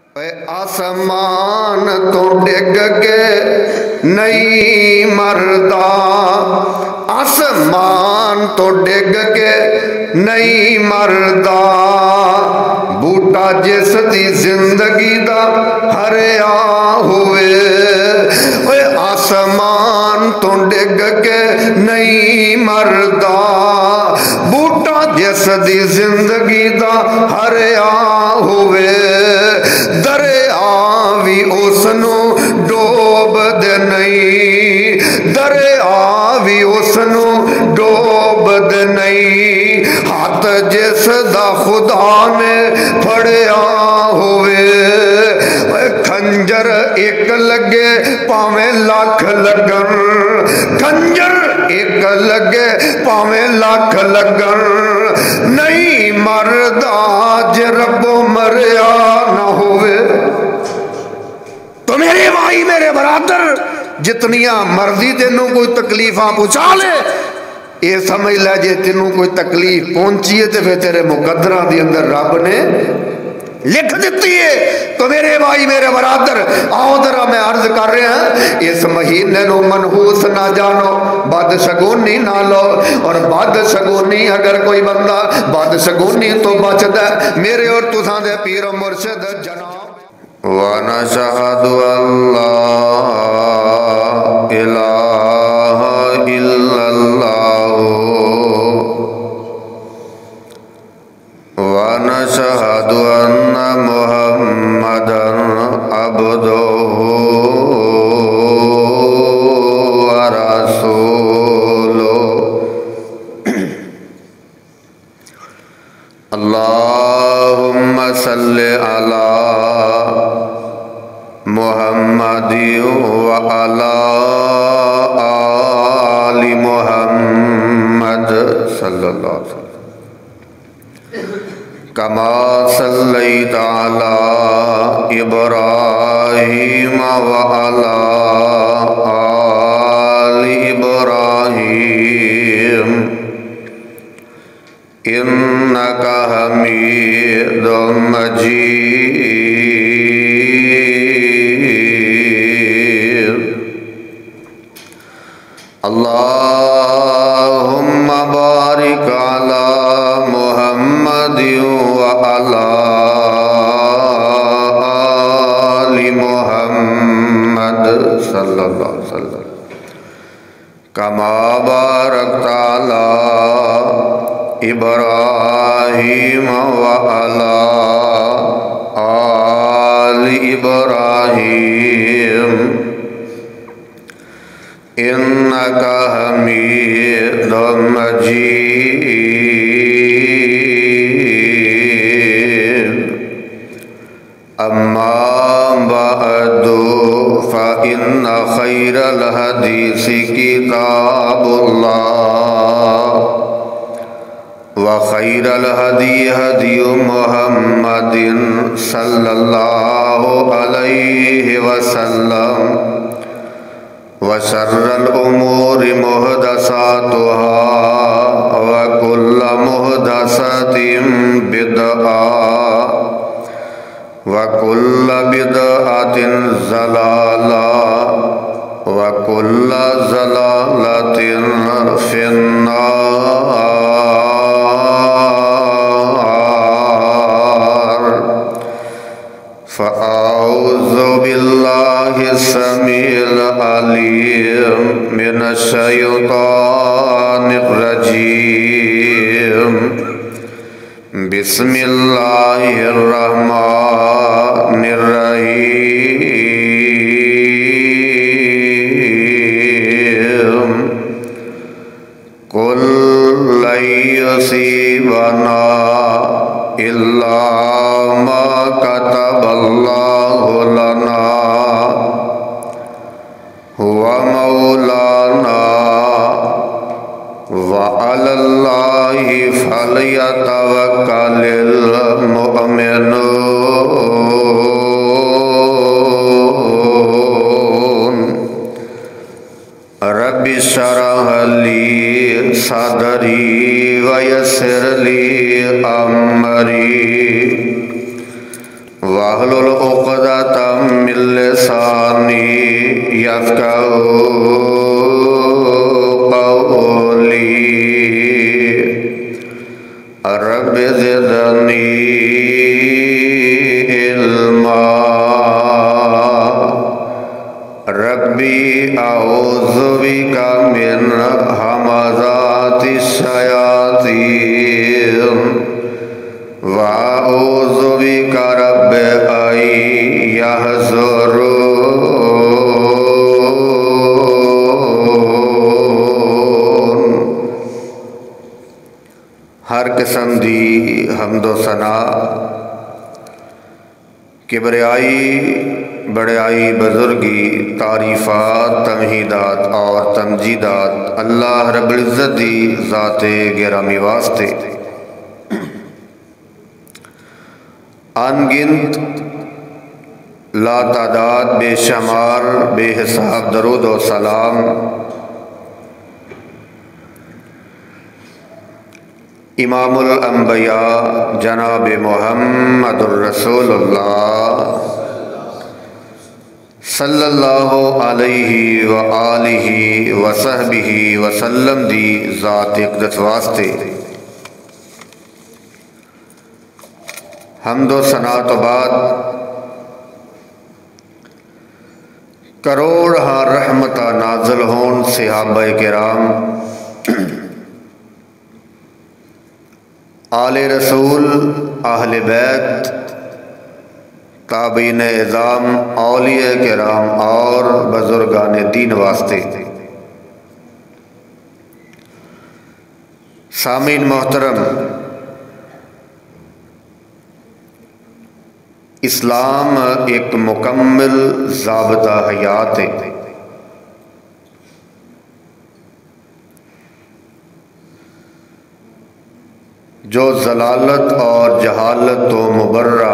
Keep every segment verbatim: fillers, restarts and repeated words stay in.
اے آسمان تو ڈگ کے نہیں مردا، آسمان تو ڈگ کے نہیں مردا، بوٹا جس دی زندگی دا ہریا ہوئے۔ اے آسمان تو ڈگ کے نہیں مردا، بوٹا جس دی زندگی دا ہریا ہوئے، دریا بھی اس نو ڈوب دے نہیں، دریا بھی اس نو ڈوب دے نہیں، ہاتھ جس دا خدا نے پھڑیا ہوئے۔ کھنجر ایک لگے پاویں لاکھ لگن، کھنجر ایک لگے پاویں لاکھ لگن، نہیں مردا جے ربو مریا نہ ہوئے۔ تو میرے بھائی میرے برادر، جتنیاں مرضی تینوں کوئی تکلیفاں پہنچا لے، یہ سمجھ لے جے تینوں کوئی تکلیف پہنچی ہے تو پھر تیرے مقدرہ دی اندر رب نے لکھ دیتی ہے۔ تو میرے بھائی میرے برادر، آؤ ذرا میں عرض کر رہے ہیں، اس مہینے نو منحوس نہ جانو، بد شگونی نہ لو، اور بد شگونی اگر کوئی بندہ بد شگونی تو بچدا ہے، میرے اور تساں دے پیر و مرشد جناب۔ وَنَشْهَدُ أَن لَّا إِلَٰهَ إِلَّا اللَّهُ وَنَشْهَدُ أَنَّ مُحَمَّدًا عَبْدُهُ وَرَسُولُهُ۔ اللهم صل على محمد وعلى آل محمد صلی اللہ علیہ وسلم، كما صليت على إبراهيم وعلى آل إبراهيم إنك حميد مجيد۔ اللهم بارك على محمد وعلى آل محمد صلی اللہ علیہ وسلم، كما باركت على إبراهيم وعلى آل إبراهيم إنك حميد مجيد۔ أما بعد فإن خير الحديث كتاب الله، وخير الهدي هدي محمد صلى الله عليه وسلم، وشر الأمور محدثاتها، وكل محدثة بدعة، وكل بدعة ضلالة، وكل ضلالة في النار۔ فأعوذ بالله السميع العليم من الشيطان الرجيم، بسم الله الرحمن الرحيم۔ قل لن يصيبنا إلا ما كتب الله لنا، هو مولانا، وعلى الله فليتوكل المؤمنون۔ رب اشرح لي صدري ويسر لي أمري واحلل عقدۃ من لسانی یفقهوا قولی رب زدنی علما ربی اعوذ بک من همزات الشیاطین وَأَعُوذُ بِكَ رَبِّ أَن يَحْضُرُونِ۔ ہر قسم دی حمد و ثنا کبریائی بڑیائی بزرگی تعریفات تمہیدات اور تمجیدات اللہ رب العزت دی ذات گرامی واسطے ان گنت لا تعداد بے شمار بے حساب درود و سلام امام الانبیاء جناب محمد الرسول اللہ صلی اللہ علیہ وآلہ وصحبہ وسلم دی ذات اقدس واسطے حمد و ثنا تو بعد کروڑ ہاں رحمتہ نازل ہون صحابہ کرام آل رسول اہل بیت تابعین اعظام اولیاء کرام اور بزرگان دین واسطے سامعین محترم، اسلام ایک مکمل ضابطہ حیات ہے۔ جو ضلالت اور جہالت تو مبرہ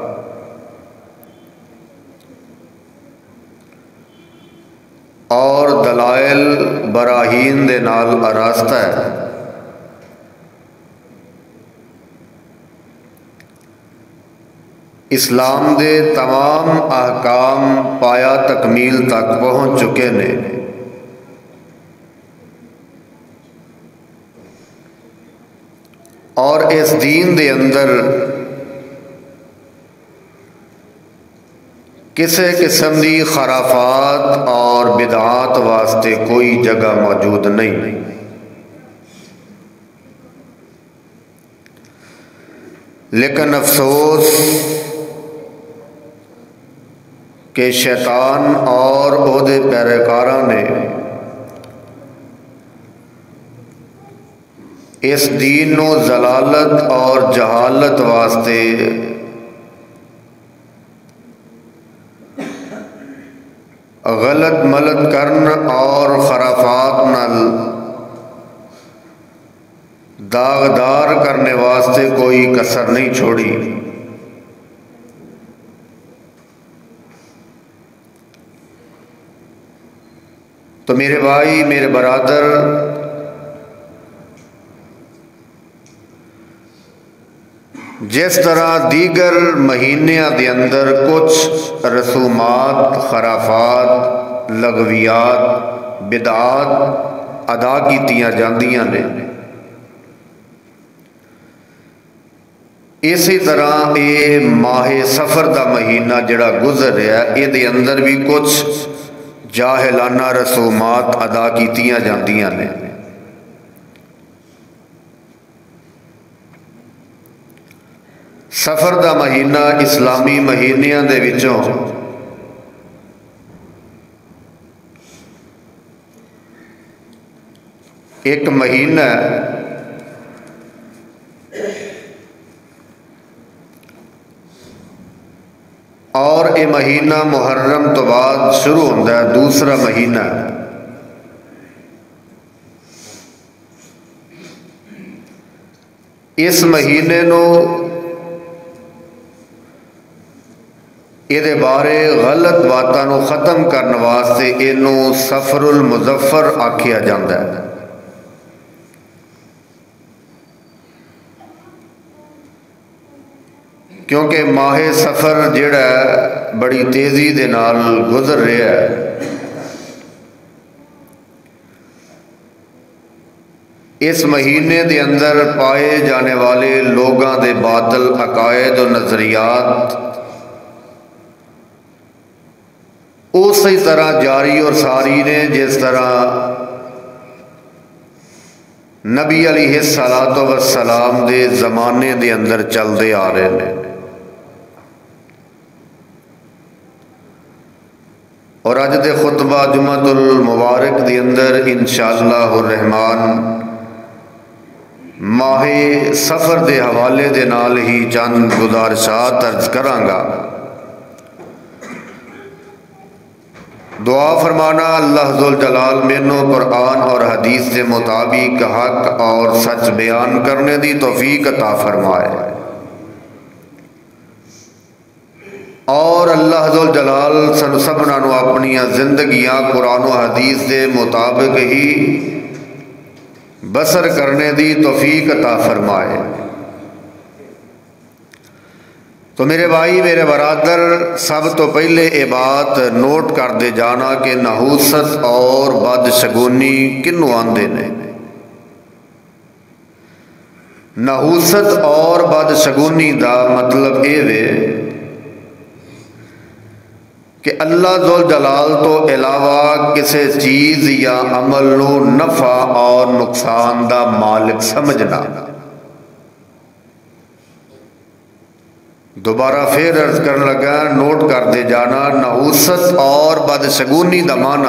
اور دلائل براہین دے نال آراستہ ہے، اسلام دے تمام احکام پایا تکمیل تک پہنچ چکے نے۔ اور اس دین دے اندر کسی قسم دی خرافات اور بدعات واسطے کوئی جگہ موجود نہیں۔ لیکن افسوس کہ شیطان اور عہدے پیروکاراں نے اس دین نو ضلالت اور جہالت واسطے غلط ملت کرن اور خرافات نال داغدار کرنے واسطے کوئی کسر نہیں چھوڑی۔ تو میرے بھائی، میرے برادر، جس طرح دیگر مہینیاں دے اندر کچھ رسومات، خرافات، لغویات، بدعات ادا کیتیاں جاندیاں نے، اسی طرح یہ ماہ سفر دا مہینہ جڑا گزر رہا ہے، یہ دے اندر بھی کچھ جاہلانہ رسومات ادا کیتیاں جاندیاں نے۔ سفر دا مہینہ اسلامی مہینیاں دے وچوں ایک مہینہ ہے اور یہ مہینہ محرم تو بعد شروع ہوتا ہے، دوسرا مہینہ ہے۔ اس مہینے نو یہ بارے غلط باتاں نو ختم کرنے واسطے اینو سفر المظفر آکھیا جاندہ ہے۔ کیونکہ ماہ سفر جڑا ہے بڑی تیزی دے نال گزر رہا ہے۔ اس مہینے دے اندر پائے جانے والے لوگاں دے باطل عقائد و نظریات اسی طرح جاری اور ساری نے جس طرح نبی علیہ الصلوۃ والسلام دے زمانے دے اندر چلتے آ رہے ہیں۔ اور اج دے خطبہ جمعۃ المبارک دے اندر انشاءاللہ الرحمن ماہ سفر دے حوالے دے نال ہی چند گزارشات عرض کراں گا۔ دعا فرمانا اللہ ذوالجلال مینوں قرآن اور حدیث کے مطابق حق اور سچ بیان کرنے دی توفیق عطا فرمائے، اور اللہ ذوالجلال سن سبنا نو اپنی زندگیاں قرآن و حدیث کے مطابق ہی بسر کرنے دی توفیق عطا فرمائے۔ تو میرے بھائی میرے برادر، سب تو پہلے یہ بات نوٹ کر دے جانا کہ نحوست اور بدشگونی کنوں آندے نے۔ نحوست اور بدشگونی دا مطلب یہ ہے کہ اللہ ذوالجلال تو علاوہ کسی چیز یا عمل نو نفع اور نقصان دا مالک سمجھنا۔ دوبارہ پھر عرض کرنے لگا، نوٹ کر دے جانا، نحوست اور بدشگونی دا معنی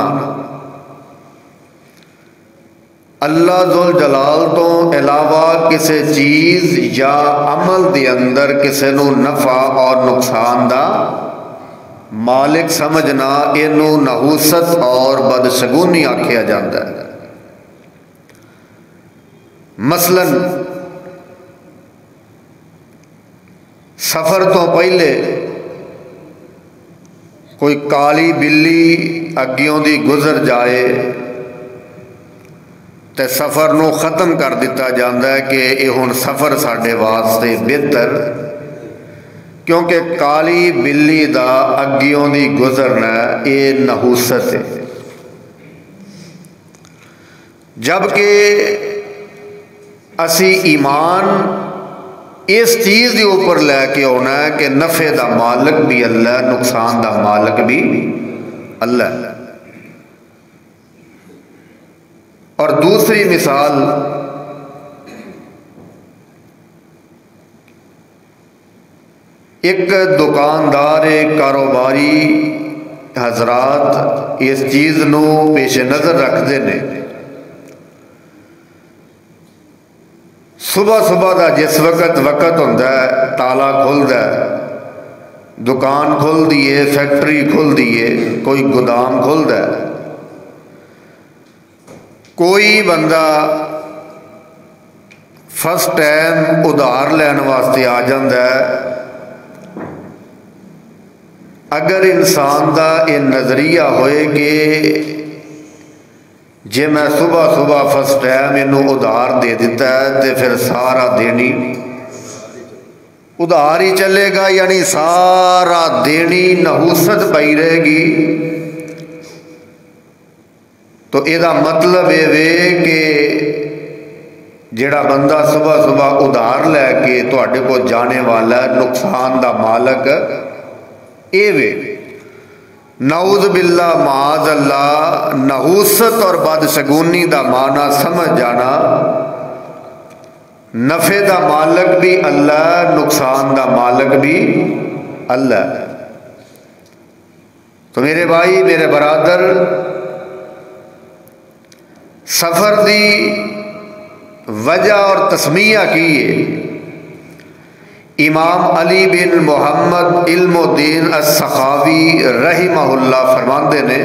اللہ ذوالجلال تو علاوہ کسی چیز یا عمل دے اندر کسی نو نفع اور نقصان دا مالک سمجھنا، اینو نحوست اور بدشگونی آکھیا جاتا ہے۔ مثلاً سفر تو پہلے کوئی کالی بلی اگیوں دی گزر جائے تے سفر نو ختم کر دیتا جاتا ہے کہ یہ ہن سفر ساڈے واسطے بہتر، کیونکہ کالی بلی دا اگیوں دی گزرنا یہ نحوست ہے۔ جبکہ اسی ایمان اس چیز کے اوپر لے کے آنا ہے کہ نفع دا مالک بھی اللہ، نقصان دا مالک بھی اللہ۔ اور دوسری مثال، ایک دکاندار کاروباری حضرات اس چیز نو پیش نظر رکھتے ہیں، صبح صبح دا جس وقت وقت ہوتا ہے تالا کھلتا ہے، دکان کھل دیے، فیکٹری کھل دیے، کوئی گودام کھلتا ہے، کوئی بندہ فرسٹ ٹائم ادھار لین واسطے آ جاتا ہے۔ اگر انسان دا یہ نظریہ ہوئے کہ جے میں صبح صبح فرسٹ ٹائم انہوں ادھار دے دیتا ہے تو پھر سارا دینی ادھار ہی چلے گا، یعنی سارا دینی نحوست پئی رہے گی، تو یہ مطلب یہ کہ جڑا بندہ صبح صبح ادھار لے کے تواڈے کو جانے والا ہے، نقصان دا مالک اے وے۔ نعوذ باللہ معاذ اللہ، نحوست اور بدشگونی دا معنی سمجھ جانا، نفع دا مالک بھی اللہ، نقصان دا مالک بھی اللہ۔ تو میرے بھائی میرے برادر، سفر دی وجہ اور تسمیہ کی ہے۔ امام علی بن محمد علم الدین السخاوی رحمہ اللہ فرماندے نے،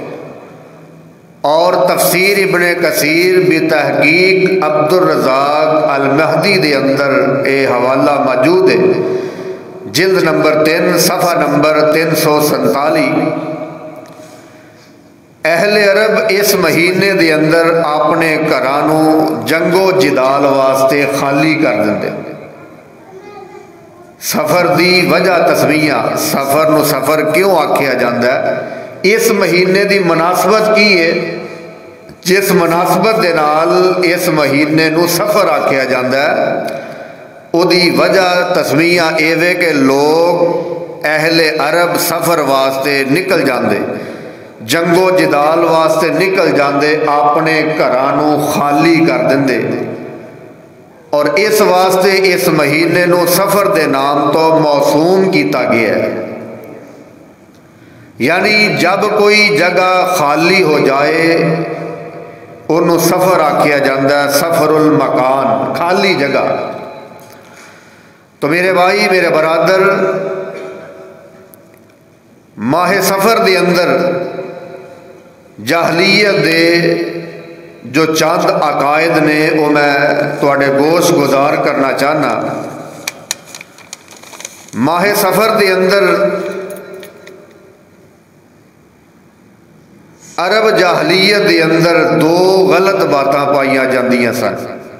اور تفسیر ابن کثیر بتحقیق عبد الرزاق المہدی دے اندر اے حوالہ موجود ہے، جلد نمبر تین صفحہ نمبر تین سو سنتالی۔ اہل عرب اس مہینے دے اندر اپنے گھرانوں جنگ و جدال واسطے خالی کر دیں، سفر دی وجہ تسمیہ، سفر نو سفر کیوں آکھیا جاندہ ہے، اس مہینے دی مناسبت کی ہے جس مناسبت دے نال اس مہینے نو سفر آکھیا جاندہ ہے، او دی وجہ تسمیہ ایوے کہ لوگ اہل عرب سفر واسطے نکل جاندے، جنگ و جدال واسطے نکل جاندے، اپنے گھرانوں خالی کر دندے، اور اس واسطے اس مہینے نو سفر دے نام تو موسوم کیتا گیا ہے۔ یعنی جب کوئی جگہ خالی ہو جائے انہوں سفر آکھیا جاندہ ہے، سفر المکان، خالی جگہ۔ تو میرے بھائی میرے برادر، ماہ سفر دے اندر جاہلیت دے جو چند عقائد نے وہ میں تواڈے گوش گزار کرنا چاہنا۔ ماہ سفر دے اندر عرب جاہلیت دے اندر دو غلط باتاں پائیاں جاندیاں سن۔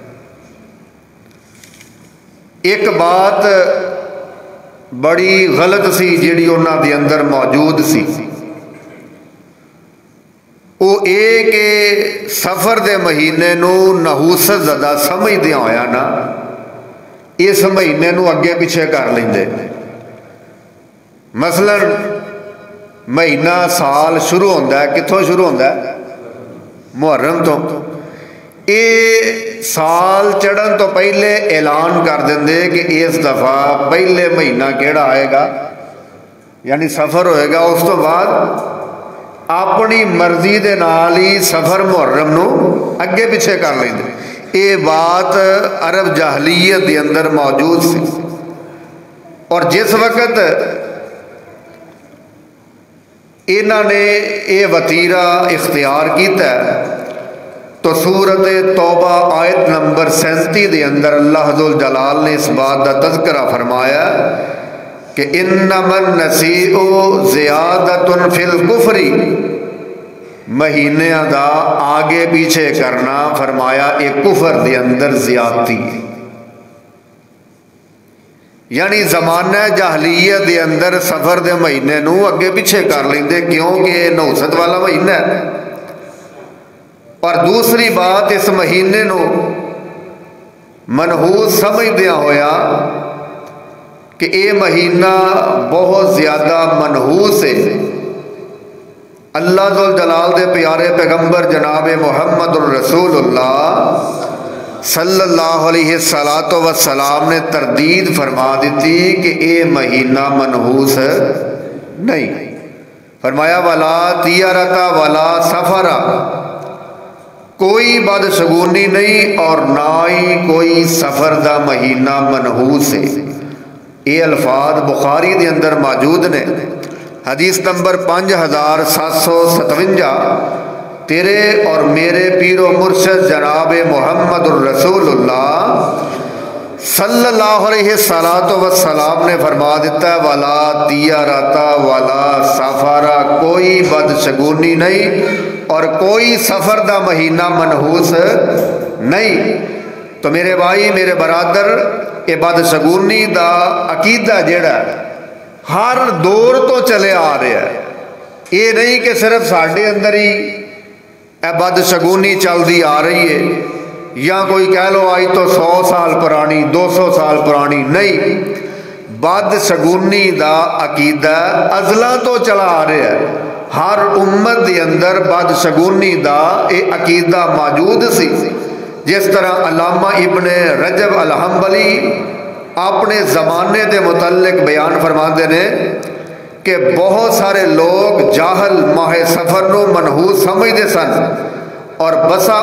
ایک بات بڑی غلط سی جیڑی انہاں دے اندر موجود سی، وہ اے کہ سفر دے مہینے نو نحوست زدہ سمجھ دیا ہویا نا، اس مہینے نو اگے پیچھے کر لیندے۔ مثلا مہینہ سال شروع ہوندہ ہے، کتھوں شروع ہوندہ ہے؟ محرم تو۔ اے سال چڑھن تو پہلے اعلان کر دیندے کہ اس دفعہ پہلے مہینہ کیڑا آئے گا، یعنی سفر ہوئے گا، اس تو بعد اپنی مرضی دے نال ہی سفر محرم نو اگے پیچھے کر لیں دے۔ یہ بات عرب جاہلیت دے اندر موجود سی، اور جس وقت انہوں نے یہ وطیرہ اختیار کیتا ہے تو سورت توبہ آیت نمبر سینتی دے اندر اللہ ذوالجلال نے اس بات دا تذکرہ فرمایا کہ انما النسیء زیادۃ فی الکفر، مہینے دا آگے پیچھے کرنا فرمایا ایک کفر دے اندر زیادتی، یعنی زمانہ جاہلیت دے اندر سفر دے مہینے نو اگے پیچھے کر لیندے کیونکہ نحوست والا مہینہ ہے۔ اور دوسری بات، اس مہینے نو منحوس سمجھ دیا ہویا کہ اے مہینہ بہت زیادہ منحوس ہے۔ اللہ ذوالجلال دے پیارے پیغمبر جناب محمد الرسول اللہ صلی اللہ علیہ وسلم نے تردید فرما دیتی کہ اے مہینہ منحوس نہیں۔ فرمایا ولا تیارتا ولا سفرا، کوئی بدشگونی نہیں اور نہ ہی کوئی سفر دا مہینہ منحوس ہے۔ یہ الفاظ بخاری دے اندر موجود نے، حدیث نمبر پانچ ہزار سات سو ستوجا، تیرے اور میرے پیر و مرشد جناب محمد الرسول اللہ صلی اللہ علیہ وسلم نے فرما دیتا ہے ولا تیارتا ولا سفرا، کوئی بدشگونی نہیں اور کوئی سفر دا مہینہ منحوس نہیں۔ تو میرے بھائی میرے برادر، یہ بدشگونی دا عقیدہ جیڑا ہر دور تو چلے آ رہا ہے، یہ نہیں کہ صرف ساڈے اندر ہی اے بدشگونی چلتی آ رہی ہے، یا کوئی کہہ لو آئی تو سو سال پرانی، دو سو سال پرانی، نہیں، بدشگونی دا عقیدہ ازلاں تو چلا آ رہا ہے۔ ہر امت دے اندر بدشگونی دا یہ عقیدہ موجود سی، جس طرح علامہ ابن رجب الحنبلی اپنے زمانے دے متعلق بیان فرماتے ہیں کہ بہت سارے لوگ جاہل ماہ سفر نو منحوس سمجھتے سن، اور بسا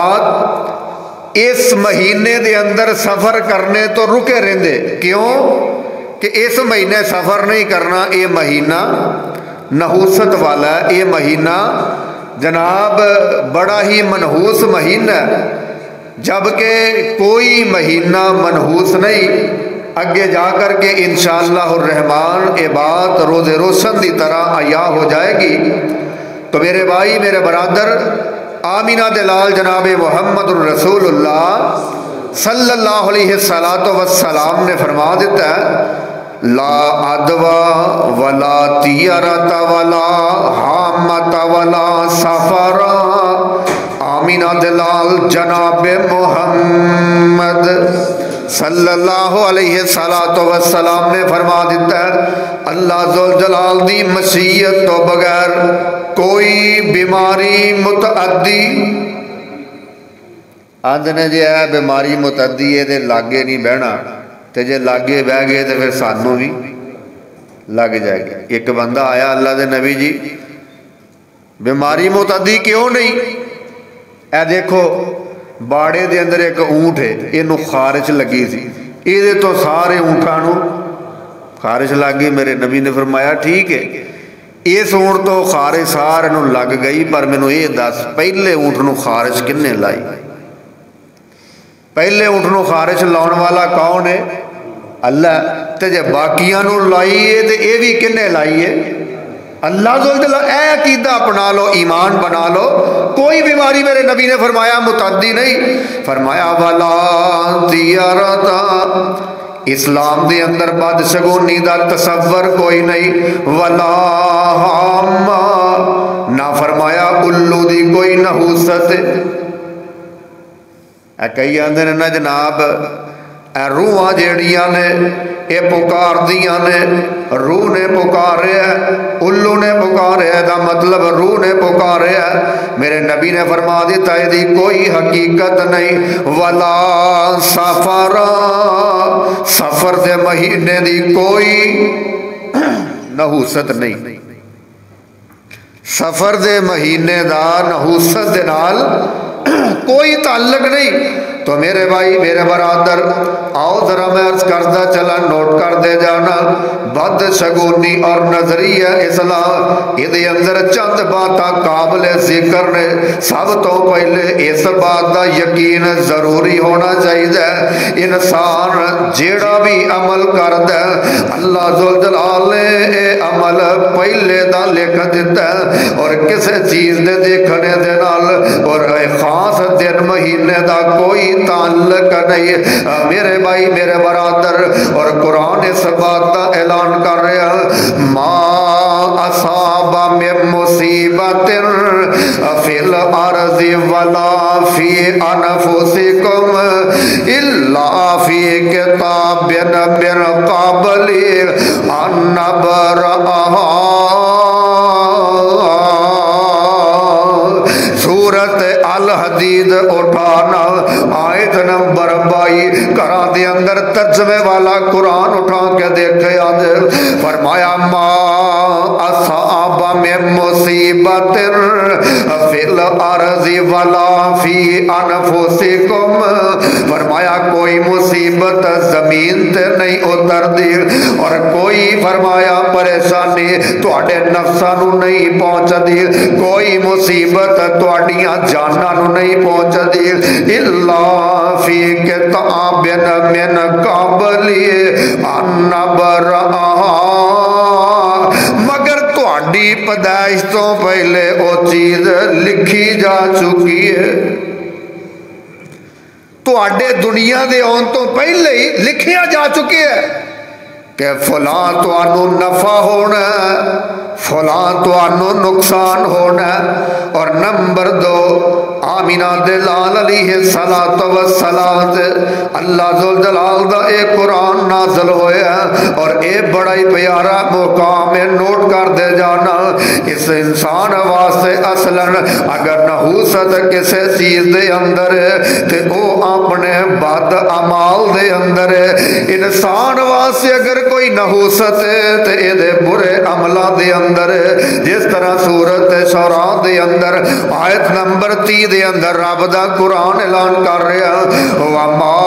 اوقات اس مہینے دے اندر سفر کرنے تو رکے رہندے، کیوں کہ اس مہینے سفر نہیں کرنا، یہ مہینہ نحوست والا ہے، یہ مہینہ جناب بڑا ہی منحوس مہینہ ہے، جبکہ کوئی مہینہ منحوس نہیں۔ اگے جا کر کے انشاءاللہ الرحمن یہ بات روز روشن دی طرح عیا ہو جائے گی۔ تو میرے بھائی میرے برادر، آمینہ دلال جناب محمد الرسول اللہ صلی اللہ علیہ وسلم نے فرما دیتا ہے لا ادوا ولا تیرت ولا حامت ولا سفر آمینہ دلال جناب محمد صلی اللہ علیہ وسلم نے فرما دیتا ہے اللہ ذوالجلال دی مشیت تو بغیر کوئی بیماری متعدی آندھنے جے ہے بیماری متعدی ہے دے لاگے نہیں بہنا تے جے لاگے بہ گئے تے پھر سانوں بھی لگ جائے گا. ایک بندہ آیا اللہ دے نبی جی بیماری متعدی کیوں نہیں؟ اے دیکھو باڑے دے اندر ایک اونٹ ہے اینو خارش لگی سی یہ تو سارے اونٹاں نو خارش لگ گئی. میرے نبی نے فرمایا ٹھیک ہے اس اونٹ تو خارش سارے نو لگ گئی پر مینوں یہ دس پہلے اونٹ نو خارش کنے لائی؟ پہلے اونٹ نو خارش لاؤن والا کون ہے؟ اللہ. تے جے باقیاں نو لائیے تے اے بھی کنے لائیے؟ اللہ ذوالجلال. اے عقیدہ اپنا لو ایمان بنا لو کوئی بیماری میرے نبی نے فرمایا متعدی نہیں فرمایا ولا تیارتا اسلام دے اندر بدشگونی دا تصور کوئی نہیں ولا حاما نہ فرمایا الو دی کوئی نحوست. اے کئی آندے نے نا جناب اے روحاں جیڑیاں نے اے پکار دیاں نے روح نے پکارے ہے الو نے پکارے ہے دا مطلب روح نے پکارے ہے. میرے نبی نے فرما دیتا ہے دی کوئی حقیقت نہیں ولا سفر سفر دے مہینے دی کوئی نحوست نہیں سفر دے مہینے دا نحوست دے نال کوئی تعلق نہیں. تو میرے بھائی میرے برادر آؤ ذرا میں عرض کردہ چلا نوٹ کر دے جانا بد شگونی اور نظریہ اسلام یہ اندر چند باتاں قابل ذکر نے. سب تو پہلے اس بات دا یقین ضروری ہونا چاہیے انسان جیڑا بھی عمل کردا اللہ ذوالجلال نے اے عمل پہلے دا لکھ دیتا ہے اور کسی چیز دے دیکھنے دے نال اور خاص دن مہینے دا کوئی تعلق نہیں. میرے بھائی میرے برادر اور قرآن اس بات کا اعلان کر رہا ما اصاب من مصیبت فی الارض ولا فی انفسکم الا فی کتاب من قبل ان نبرأها. سورت الحدید اٹھانا آیت نمبر بائی کرا دے اندر ترجمے والا قرآن اٹھا کے دیکھے آج فرمایا ما اصاب من مصیبت فی الارض ولا فی انفسکم فرمایا کوئی مصیبت زمین تے نہیں اتر دی اور کوئی فرمایا پریشانی تواڈے نفساں نو نہیں پہنچ دی کوئی مصیبت تواڈیاں جاناں نو نہیں پہنچ دی الا فی کتاب من قبل ان نبرأها مگر تواڈی پیدائش تو پہلے وہ چیز لکھی جا چکی ہے تواڈے دنیا دے آن تو پہلے ہی لکھیا جا چکی ہے کہ فلاں توانو نفع ہونا فلاں توانو نقصان ہونا. اور نمبر دو آمینہ دلال علیہ السلام اللہ ذوالجلال دا ایک قرآن نازل ہویا اور اے بڑا ہی پیارا مقام ہے نوٹ کر دے جانا اس انسان واسطے اصلا اگر نحوست کسی چیز دے اندر ہے تے او اپنے بد اعمال دے اندر ہے. انسان واسطے اگر کوئی نحوست ہے تے اے دے برے عملہ دے اندر ہے جس طرح سورت شعراء دے اندر آیت نمبر تی دے اندر رب دا قرآن اعلان کر رہا وما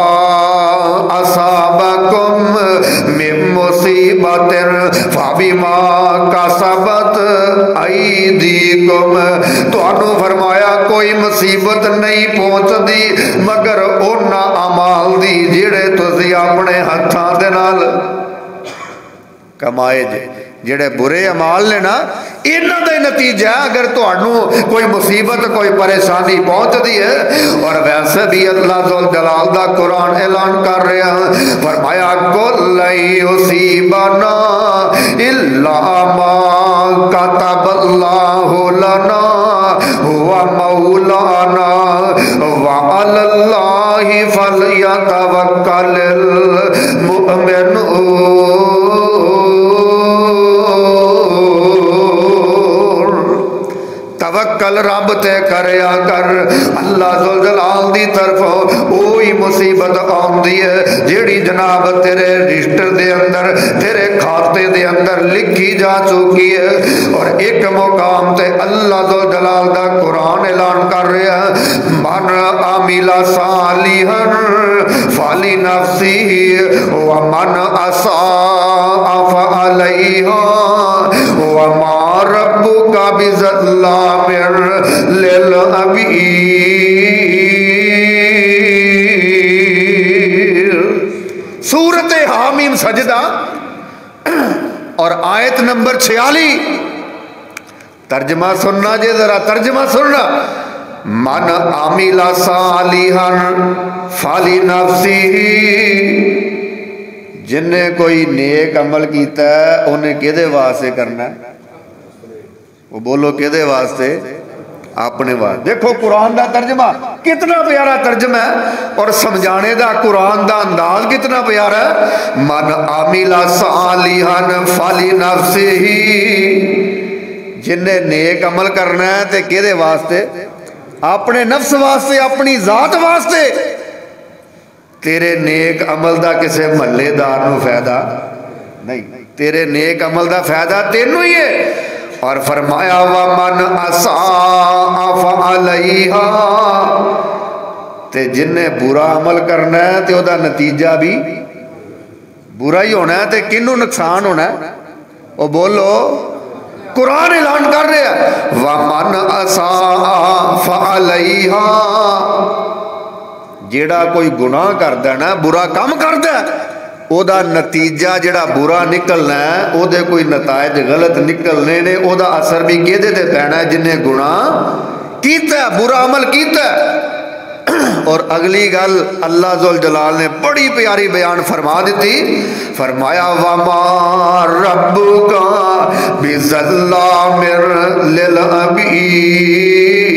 اصابکم من مصیبت فبما کسبت ایدیکم تو انہوں فرمایا کوئی مصیبت نہیں پہنچ دی مگر اونا عمال دی جڑے تسی اپنے ہتھاں دے نال کمائے جے. جڑے برے اعمال نے نا انہاں دا نتیجہ اگر تہانوں کوئی مصیبت کوئی پریشانی پہنچتی ہے. اور ویسے بھی اللہ ذو الجلال دا قرآن اعلان کر رہا ہے, فرمایا کل یصیبنا الا ما کتب اللہ لنا هو مولانا وعلی اللہ فلیتوکل المؤمنون. توکل رب تے کریا کر, اللہ ذوالجلال دی طرفوں اوہی مصیبت آندی ہے جیڑی جناب تیرے رجسٹر دے اندر تیرے کھاتے دے اندر لکھی جا چکی ہے. اور ایک مقام تے اللہ ذوالجلال دا قرآن اعلان کر رہا ہے, من عمل صالحا فلنفسہ ومن اساء فعلیہا وما ربک بظلام للعبید. سورت حامیم سجدہ اور آیت نمبر چھیالی. ترجمہ سننا جے ذرا ترجمہ سننا. من عمل صالحا فلنفسہ, جن نے کوئی نیک عمل کیتا ہے انہیں کدے واسطے کرنا ہے؟ وہ بولو کدے واسطے؟ اپنے واسطے. دیکھو قرآن دا ترجمہ کتنا پیارا ترجمہ ہے اور سمجھانے دا قرآن دا انداز کتنا پیارا ہے. من عمل صالحا فلنفسہ, جن نے نیک عمل کرنا ہے تے کدے واسطے؟ اپنے نفس واسطے, اپنی ذات واسطے. تیرے نیک عمل دا کسے محلے دار نو فائدہ نہیں, تیرے نیک عمل دا فائدہ تینوں ہی ہے. اور فرمایا ومن اساء فعلیہا, تے جن نے برا عمل کرنا ہے تے او دا نتیجہ بھی برا ہی ہونا ہے. تے کنوں نقصان ہونا ہے؟ او بولو قرآن اعلان کر رہا ہے ومن اساء فعلیہا, جیڑا کوئی گناہ کردا ہے نا, برا کام کردا ہے, او دا نتیجہ جڑا برا نکلنا ہے, او دے کوئی نتائج غلط نکلنے نے, او دا اثر بھی کیدے تے پینا ہے؟ جن نے گناہ کیتا ہے, برا عمل کیتا ہے. اور اگلی گل اللہ ذوالجلال نے بڑی پیاری بیان فرما دیتی, فرمایا وما ربک بظلام للعبید,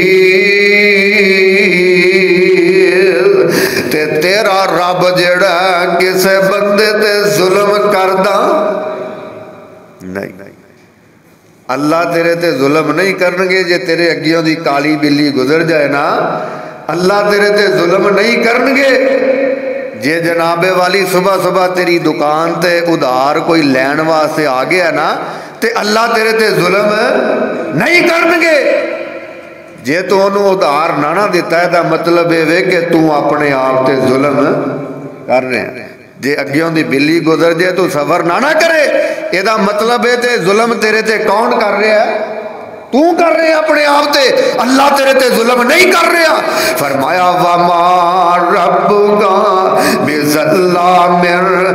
تے تیرا رب جڑا کسے بندے تے ظلم کردا نہیں. اللہ تیرے تے ظلم نہیں کرنگے. جے تیرے اگیوں دی کالی بلی گزر جائے نا, اللہ تیرے تے ظلم نہیں کرنگے. جے جناب والی صبح صبح تیری دکان تے ادھار کوئی لین واسطے آ گیا نا, تے اللہ تیرے تے ظلم نہیں کرنگے. جے تو انہوں ادھار نہ نہ دیتا ہے دا مطلب ہے کہ تو اپنے آپ تے ظلم کر رہے ہیں. جے اگیوں دی بلی گزر جائے تو سفر نہ نہ کرے, یہ دا مطلب ہے تے ظلم تیرے تے کون کر رہا ہے؟ تو کر رہے اپنے آپ تے, اللہ تیرے تے ظلم نہیں کر رہا. فرمایا وما ربک بظلام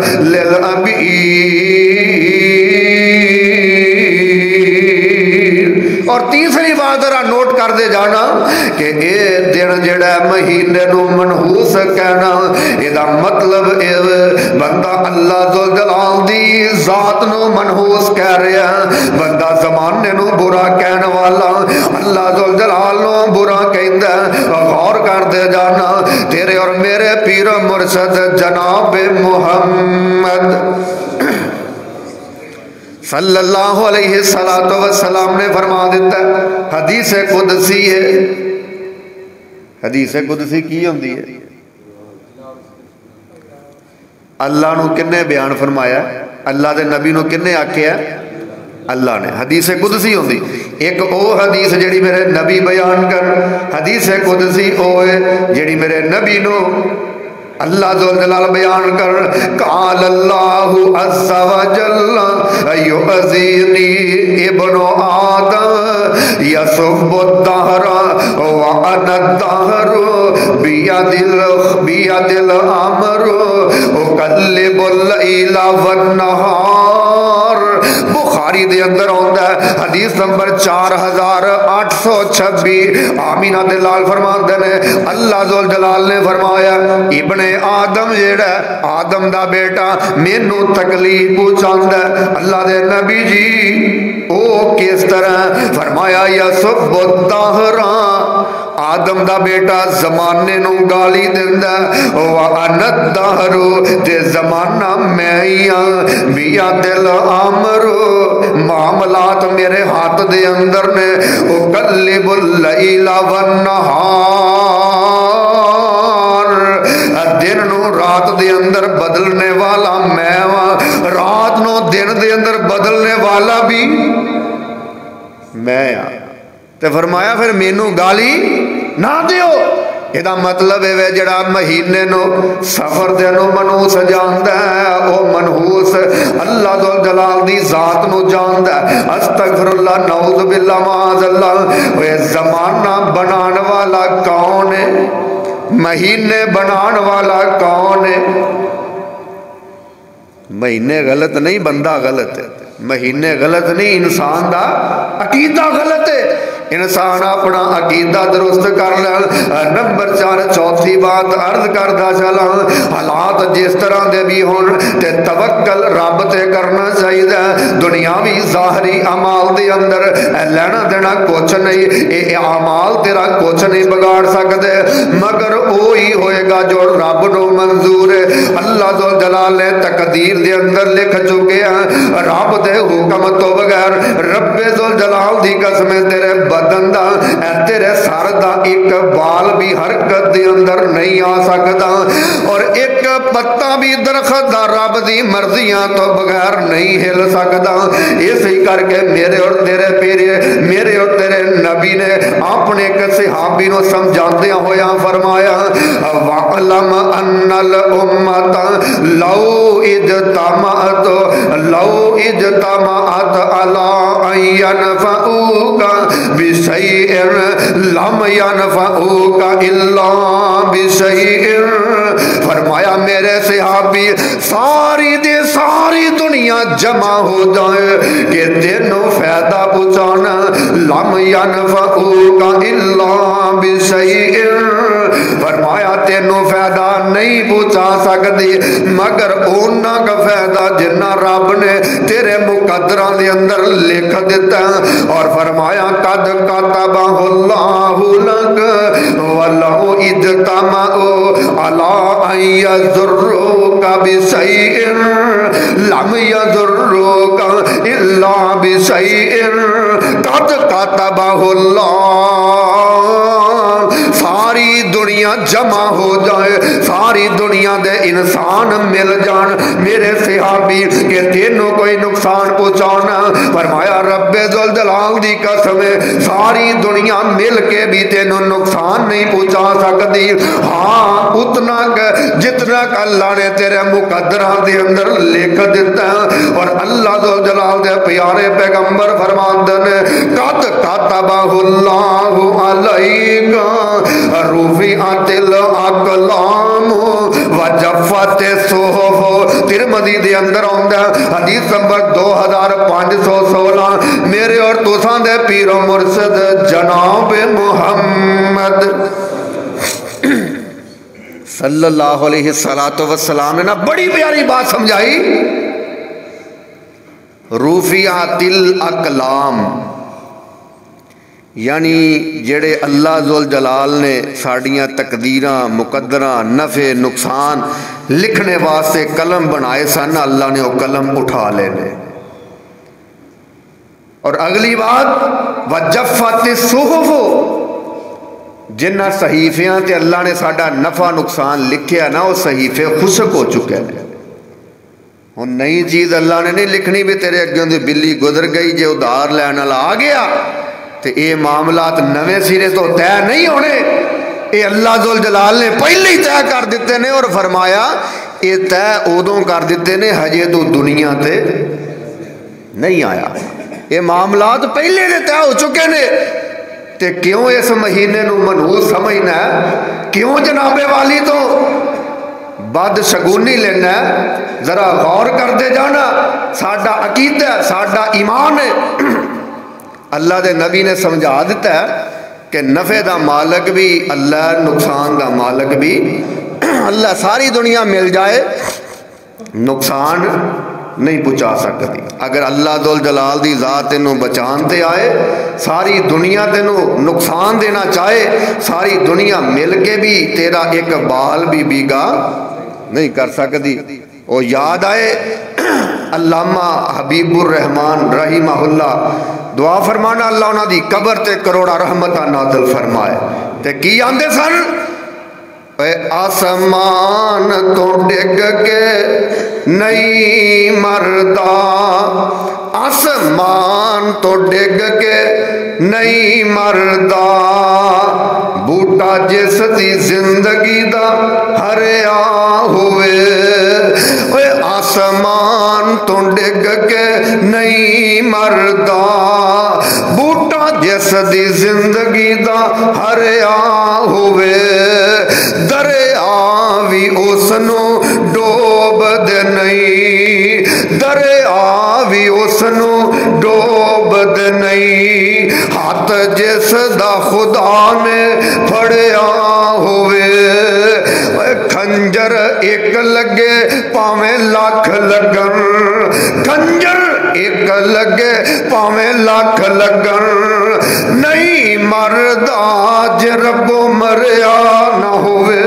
للعبید. اور تیسری بات ذرا نوٹ کر دے جانا کہ اے دن جڑا مہینے نو منحوس کہنا, یہ دا مطلب اے بندہ اللہ ذوالجلال دی ذات نو منحوس کہہ رہا ہے, بندہ زمانے نو برا کہنے والا اللہ ذوالجلال نو برا کہندا ہے. غور کر دے جانا, تیرے اور میرے پیر و مرشد جناب محمد صلی اللہ علیہ وسلم نے فرما دیتا ہے, حدیث قدسی ہے. حدیث قدسی کی ہوندی ہے؟ اللہ نو کنے بیان فرمایا, اللہ دے نبی نو کنے آکھیا؟ اللہ نے. حدیث قدسی ہوندی ایک او حدیث جڑی میرے نبی بیان کر, حدیث قدسی او ہے جڑی میرے نبی نو اللہ ذوالجلال بیان کر. قال اللہ عز وجل یعزینی ابن آدم یسب الدہر وانا الدہر بیاد الامر اقلب اللیل والنہار. بخاری बुखारी दे अंदर आउंदा है हदीस नंबर चार हजार आठ सौ छब्बी। आमीना दे लाल फरमाते ने अल्लाह जुल जलाल ने फरमाया इब्ने आदम जेड़ा आदम दा बेटा मैनू तकलीफ पहुंचांदा है। अल्लाह दे नबी जी ओ किस तरह? फरमाया यसुब्बु दहरा आदम दा बेटा जमाने नू गाली दिंदा व अनद दहरु ते जमाना मैं ही हां मियां दिल आमरो मामलात मेरे हाथ दे अंदर ने ओ कल्लिबुल लैला वन नहार दिन नू रात दे अंदर बदलने वाला मैं वां रात नू दिन दे अंदर बदलने वाला भी मैं हां। ते फरमाया फिर मैनू गाली ना दियो। ਇਹਦਾ मतलब है जड़ा महीने नो सफर दे नो मनूस जानदा है ओ मनहूस अल्लाह दुल जलाल दी जात नु जानदा है। अस्तगफिरुल्लाह नऊज़ बिल्लाह माअज़ल्लाह। ओए ज़माना बनाने वाला कौन है? महीने बनाने वाला कौन है? महीने गलत नहीं बंदा गलत है। महीने गलत नहीं इंसान दा अकीदा गलत है। इंसान अपना अकीदा दुरुस्त कर ले। नंबर चार चौथी बात अर्ज करदा चला हालात जिस तरह दे भी होन ते तवक्कल रब ते करना चाहिए। दुनियावी ज़ाहरी अमाल दे अंदर लेना देना कुछ नहीं ये अमाल तेरा कुछ नहीं बिगाड़ सकते मगर वो ही होएगा जो रब नु मंजूर है। अल्लाह जुल जलाल ने तकदीर दे अंदर लिख चुके हैं रब दे हुक्म तो बगैर रब्बे जुल जलाल दी कसम तेरे बदन दा तेरे सर दा एक बाल भी हरकत दे अंदर नहीं आ सकता और एक पत्ता भी दरख्त दा रब दी मर्जियां तो बगैर नहीं हिल सकता। इसी करके मेरे और तेरे पेरे मेरे और तेरे नबी ने अपने एक सहाबी नु समझाते होया फरमाया वअलम अन्नल उम्मत लौ इजतमाअत लौ इजतमाअत अला यनफऊका बिशैइन लम यनफऊका इल्ला बिशैइन। फरमाया मेरे सहाबी सारी दे सारी दुनिया जमा हो जाए कि तेनों फायदा पहुंचाना लम यनफऊका इल्ला बिशैइन। फरमाया तेनों फायदा नहीं पहुंचा सकती मगर ओना का फायदा जिन्ना रब ने तेरे मुकद्दरां दे अंदर लिख दिता। और फरमाया कद कतबहुल्लाहु लक वलहु इज्तमाउ अला अयजुर्रुका बिशैइन लम यजुर्रुका इल्ला बिशैइन कद कतबहुल्लाह। सारी दुनिया जमा हो जाए सारी दुनिया दे इंसान मिल जान मेरे सहाबी के तेनों कोई नुकसान पहुंचाना फरमाया रब्बे जुल जलाल दी कसम सारी दुनिया मिल के भी तेनों नुकसान नहीं पहुंचा सकती। हाँ उतना जितना अल्लाह ने तेरे मुकद्दरां दे अंदर लिख दिता। और अल्लाह जुल जलाल दे प्यारे पैगंबर फरमाते ने कद कतबहुल्लाहु अलैका रुफिअतिल अक़लाम वजफ़ते सुहुफ़। तिरमिज़ी दे अंदर आउंदा हदीस नंबर दो हजार पाँच सौ सोलह। मेरे और तुसां दे पीरो मुर्शिद जनाब मुहम्मद सल्लल्लाहु अलैहि वसल्लम ने ना बड़ी प्यारी बात समझाई रुफिअतिल अक़लाम यानी जेड़े अल्लाह जुल जलाल ने साड़ियाँ तकदीरां मुकद्दरां नफ़े नुकसान लिखने वास्ते कलम बनाए सन अल्लाह ने वो कलम उठा लेने। और अगली बात वजफ़त सुहुफ़ जिन्ना सहीफियां ते अल्लाह ने साडा नफ़ा नुकसान लिखिया ना वो सहीफे खुशक हो चुके हैं। हुण नई चीज़ अल्लाह ने नहीं लिखनी भी तेरे अग्गों दी बिल्ली गुजर गई जे उधार लैण वाला आ गया तो ये मामलात नवे सिरे तो तय नहीं होने। ये अल्लाह जुल जलाल ने पहले ही तय कर दिते ने और फरमाया ये तय उदों कर दिते ने हजे तो दुनिया ते नहीं आया। ये मामलात पहले ने तय हो चुके ने ते क्यों इस महीने नू मनहूस समझना है? क्यों जनाबे वाली तो بد شگونی لینا ہے، ذرا غور کرتے جانا، ساڈا عقیدہ ہے، ساڈا ایمان ہے۔ اللہ دے نبی نے سمجھا دیتا ہے کہ نفع دا مالک بھی اللہ، نقصان دا مالک بھی اللہ۔ ساری دنیا مل جائے نقصان نہیں پہنچا سکتی۔ اگر اللہ ذو الجلال دی ذات تینوں بچان تے آئے، ساری دنیا تینوں نقصان دینا چاہے، ساری دنیا مل کے بھی تیرا ایک بال بھی بیگا نہیں کر سکتی۔ وہ یاد آئے علامہ حبیب الرحمان رحمہ اللہ، دعا فرمانا اللہ انہاں دی قبر تے کروڑا رحمتہ نازل فرمائے۔ تے کی آندے سن؟ اے آسمان تو ڈگ کے نہیں مردا، آسمان تو ڈگ کے نہیں مردا، بوٹا جس دی زندگی دا ہریا ہوئے۔ اے آسمان تو ڈگ کے نہیں مردا، بوٹا جس دی زندگی دا ہریا ہوئے، دریا بھی اس نو ڈوب دے نہیں، دریا بھی اس نو ڈوب دے نہیں، ہاتھ جس دا خدا نے پھڑیا ہوئے۔ کھنجر ایک لگے پاویں لاکھ لگن، کھنجر ایک لگے پاویں لاکھ لگن، نہیں مردا جے ربو مریا نہ ہوئے۔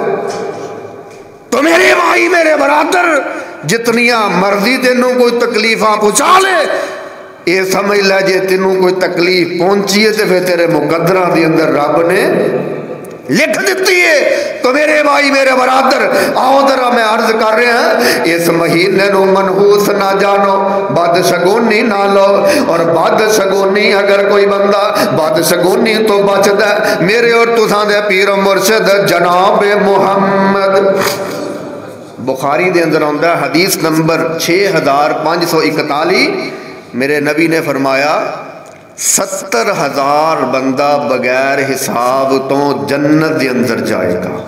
تو میرے بھائی میرے برادر، جتنیاں مرضی تینوں کوئی تکلیفاں پہنچا لے، یہ سمجھ لے جے تینوں کوئی تکلیف پہنچی ہے تو پھر تیرے مقدرہ دی اندر رب نے لکھ دیتی ہے۔ تو میرے بھائی میرے برادر، آؤ ذرا میں عرض کر رہے ہیں، اس مہینے نو منحوس نہ جانو، بد شگونی نہ لو، اور بد شگونی اگر کوئی بندہ بد شگونی تو بچدا ہے، میرے اور تساں دے پیر و مرشد جناب محمد، بخاری دے اندر آندا ہے حدیث نمبر چھ ہزار پانچ سو اکتالی، میرے نبی نے فرمایا ستر ہزار بندہ بغیر حساب تو جنت دے اندر جائے گا۔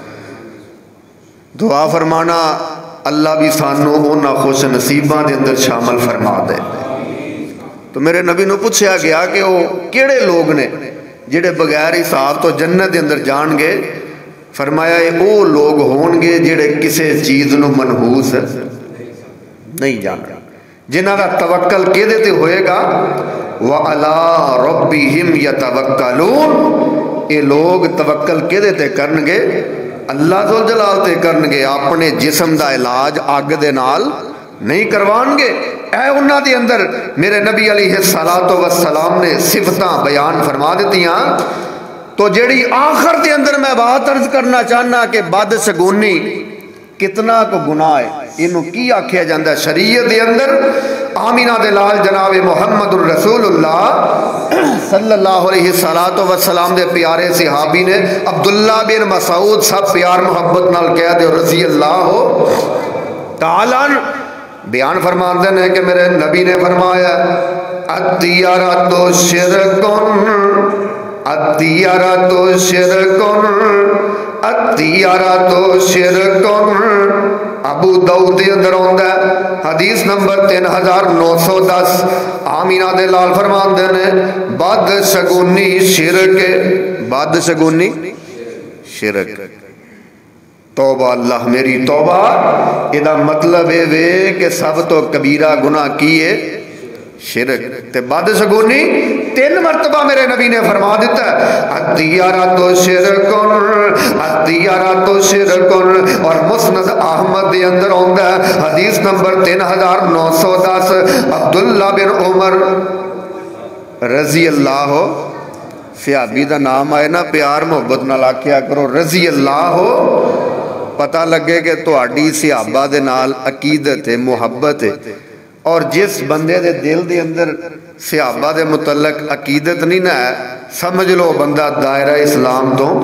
دعا فرمانا اللہ بھی سانو انہاں خوش نصیباں دے اندر شامل فرما دے۔ تو میرے نبی نو پوچھا گیا کہ وہ کیڑے لوگ نے جڑے بغیر حساب تو جنت دے اندر جان گے؟ فرمایا وہ لوگ ہون گے جڑے کسے چیز نو منحوس نہیں جانا، جنہاں دا توکل کیدے تے ہوئے گا؟ وَعَلَىٰ رَبِّهِمْ يَتَوَكَّلُونَ، یہ لوگ توکل کیدے تے کرنگے؟ اللہ ذو الجلال تے کرنگے، اپنے جسم دا علاج آگ دے نال نہیں کروان گے۔ اے انہاں دے اندر میرے نبی علیہ السلام نے صفتاں بیان فرما دیتیاں۔ تو جیڑی آخر دے اندر میں بات عرض کرنا چاہنا کہ بد شگونی کتنا کو گناہ ہے، انہوں کی آکھیا جاندہ ہے شریعت دے اندر؟ آمینہ دے لال جناب محمد الرسول اللہ صلی اللہ علیہ وسلم دے پیارے صحابی نے عبداللہ بن مسعود سب پیار محبت نال کہہ دے رضی اللہ تعالیٰ بیان فرمان دے کہ میرے نبی نے فرمایا الطیارۃ شرکن، الطیارۃ شرکن، الطیارۃ شرکن۔ ابو داؤد دے اندر آندا ہے حدیث نمبر تین ہزار نو سو دس، آمینہ دے لال فرمان دے نے بد شگونی شرک، بد شگونی شرک۔ توبہ اللہ میری توبہ، یہ مطلب ہے کہ سب تو کبیرہ گناہ کیے شرک تے بد شگونی تین مرتبہ میرے نبی نے فرما دیتا ہے الطیارۃ شرکن، الطیارۃ شرکن۔ اور مسند احمد دے اندر آندا ہے حدیث نمبر تین ہزار نو سو دس، عبداللہ بن عمر رضی اللہ، صحابی دا نام آئے نا پیار محبت نال آکھیا کرو رضی اللہ، پتہ لگے کہ تہاڈی صحابہ دے نال عقیدت ہے، محبت ہے۔ اور جس بندے دے دل دے اندر صحابہ دے متعلق عقیدت نہیں نہ ہے، سمجھ لو بندہ دائرہ اسلام تو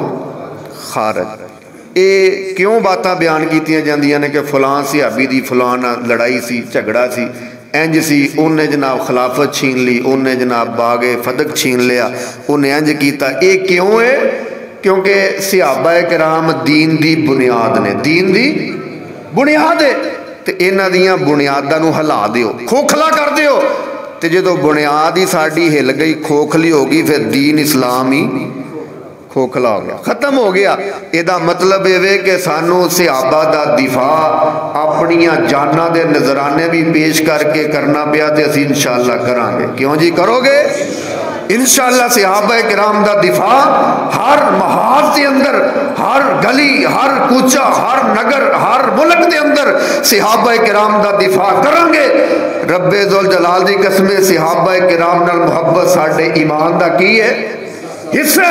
خارج۔ اے کیوں باتاں بیان کیتیاں جاندیاں نے کہ فلاں صحابی دی فلاں لڑائی سی، جھگڑا سی، انج سی، انہیں جناب خلافت چھین لی، انہیں جناب باغ فدق چھین لیا، انہیں انج کیتا۔ اے کیوں ہے؟ کیونکہ صحابہ کرام دین دی بنیاد نے، دین دی بنیاد ہے، تے انہاں دیاں بنیاداں نو ہلا دیو، کھوکھلا کر دیو، تے جدوں بنیاد ہی ساڈی ہل گئی، کھوکھلی ہو گئی، پھر دین اسلام ہی کھوکھلا ہو گیا، ختم ہو گیا۔ یہ مطلب یہ کہ سانو صحابہ دا دفاع اپنیاں جاناں دے نذرانے بھی پیش کر کے کرنا پیا، تے اسی انشاءاللہ کران گے۔ کیوں جی کرو گے؟ انشاءاللہ صحابہ کرام دا دفاع ہر محاذ دے اندر، ہر گلی، ہر کوچہ، ہر نگر، ہر ملک دے اندر صحابہ کرام دا دفاع کریں گے۔ رب ذوالجلال دی قسم، صحابہ کرام نال محبت ساڈے ایمان دا کی ہے؟ حصہ۔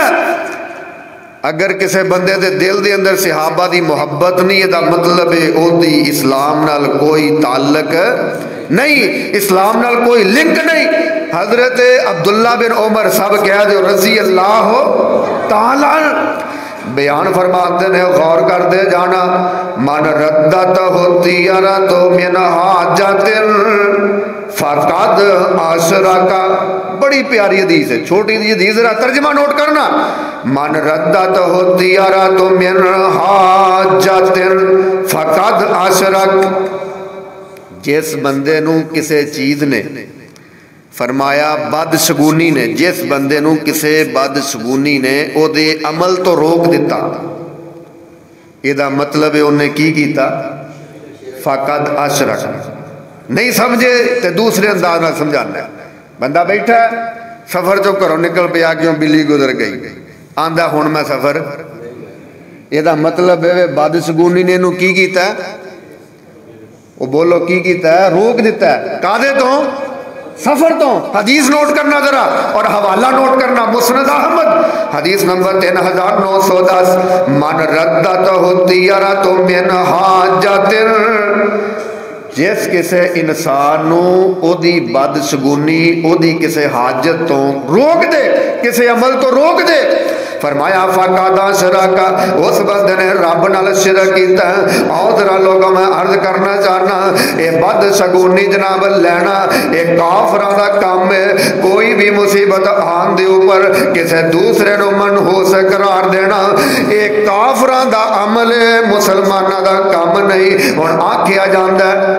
اگر کسی بندے دے دل دے اندر صحابہ دی محبت نہیں ہے، دا مطلب ہے او دی اسلام نال کوئی تعلق نہیں، اسلام نال کوئی لنک نہیں۔ حضرت عبداللہ بن عمر سب کہہ دے رضی اللہ تعالی بیان فرماتے ہیں، غور کر دے جانا، من ردت ہوتی ارتو من حاجت فقد اشرکا۔ بڑی پیاری حدیث ہے، چھوٹی سی حدیث، ذرا ترجمہ نوٹ کرنا۔ من ردت ہوتی ارتو من حاجت فقد اشرک۔ جس بندے نو کسے چیز نے، فرمایا بدشگونی نے، جس بندے نو کسے بدشگونی نے او دے عمل تو روک دیتا، یہ دا مطلب ہے انہیں کی کیتا؟ فقد اشرک۔ نہیں سمجھے تے دوسرے انداز نہ سمجھانا ہے۔ بندہ بیٹھا ہے سفر چو گھروں نکل پیا، کیوں بلی گزر گئی، آندا ہن میں سفر، یہ دا مطلب ہے بدشگونی نے انہوں کی کیتا ہے؟ وہ بولو کی کیتا ہے؟ روک دیتا ہے۔ کادے تو؟ سفر تو۔ حدیث نوٹ کرنا ذرا، اور حوالہ نوٹ کرنا، مسند احمد حدیث نمبر تین ہزار نو سو دس، من ردت الطیرۃ من حاجت، جس کسے انسان نو او دی بدشگونی، او دی کسے حاجت تو روک دے، کسے عمل تو روک دے، فرمایا فقد اشرک، اس بندے نے رب نال شرک کیتا ہے۔ اور ذرا لوگوں میں عرض کرنا چاہنا، اے بدشگونی جناب لینا اے کافراں دا کام ہے۔ کوئی بھی مصیبت آن دے اوپر کسے دوسرے نو منحوس قرار دینا اے کافراں دا عمل ہے، مسلماناں دا کام نہیں۔ ہن آکھیا جاندا ہے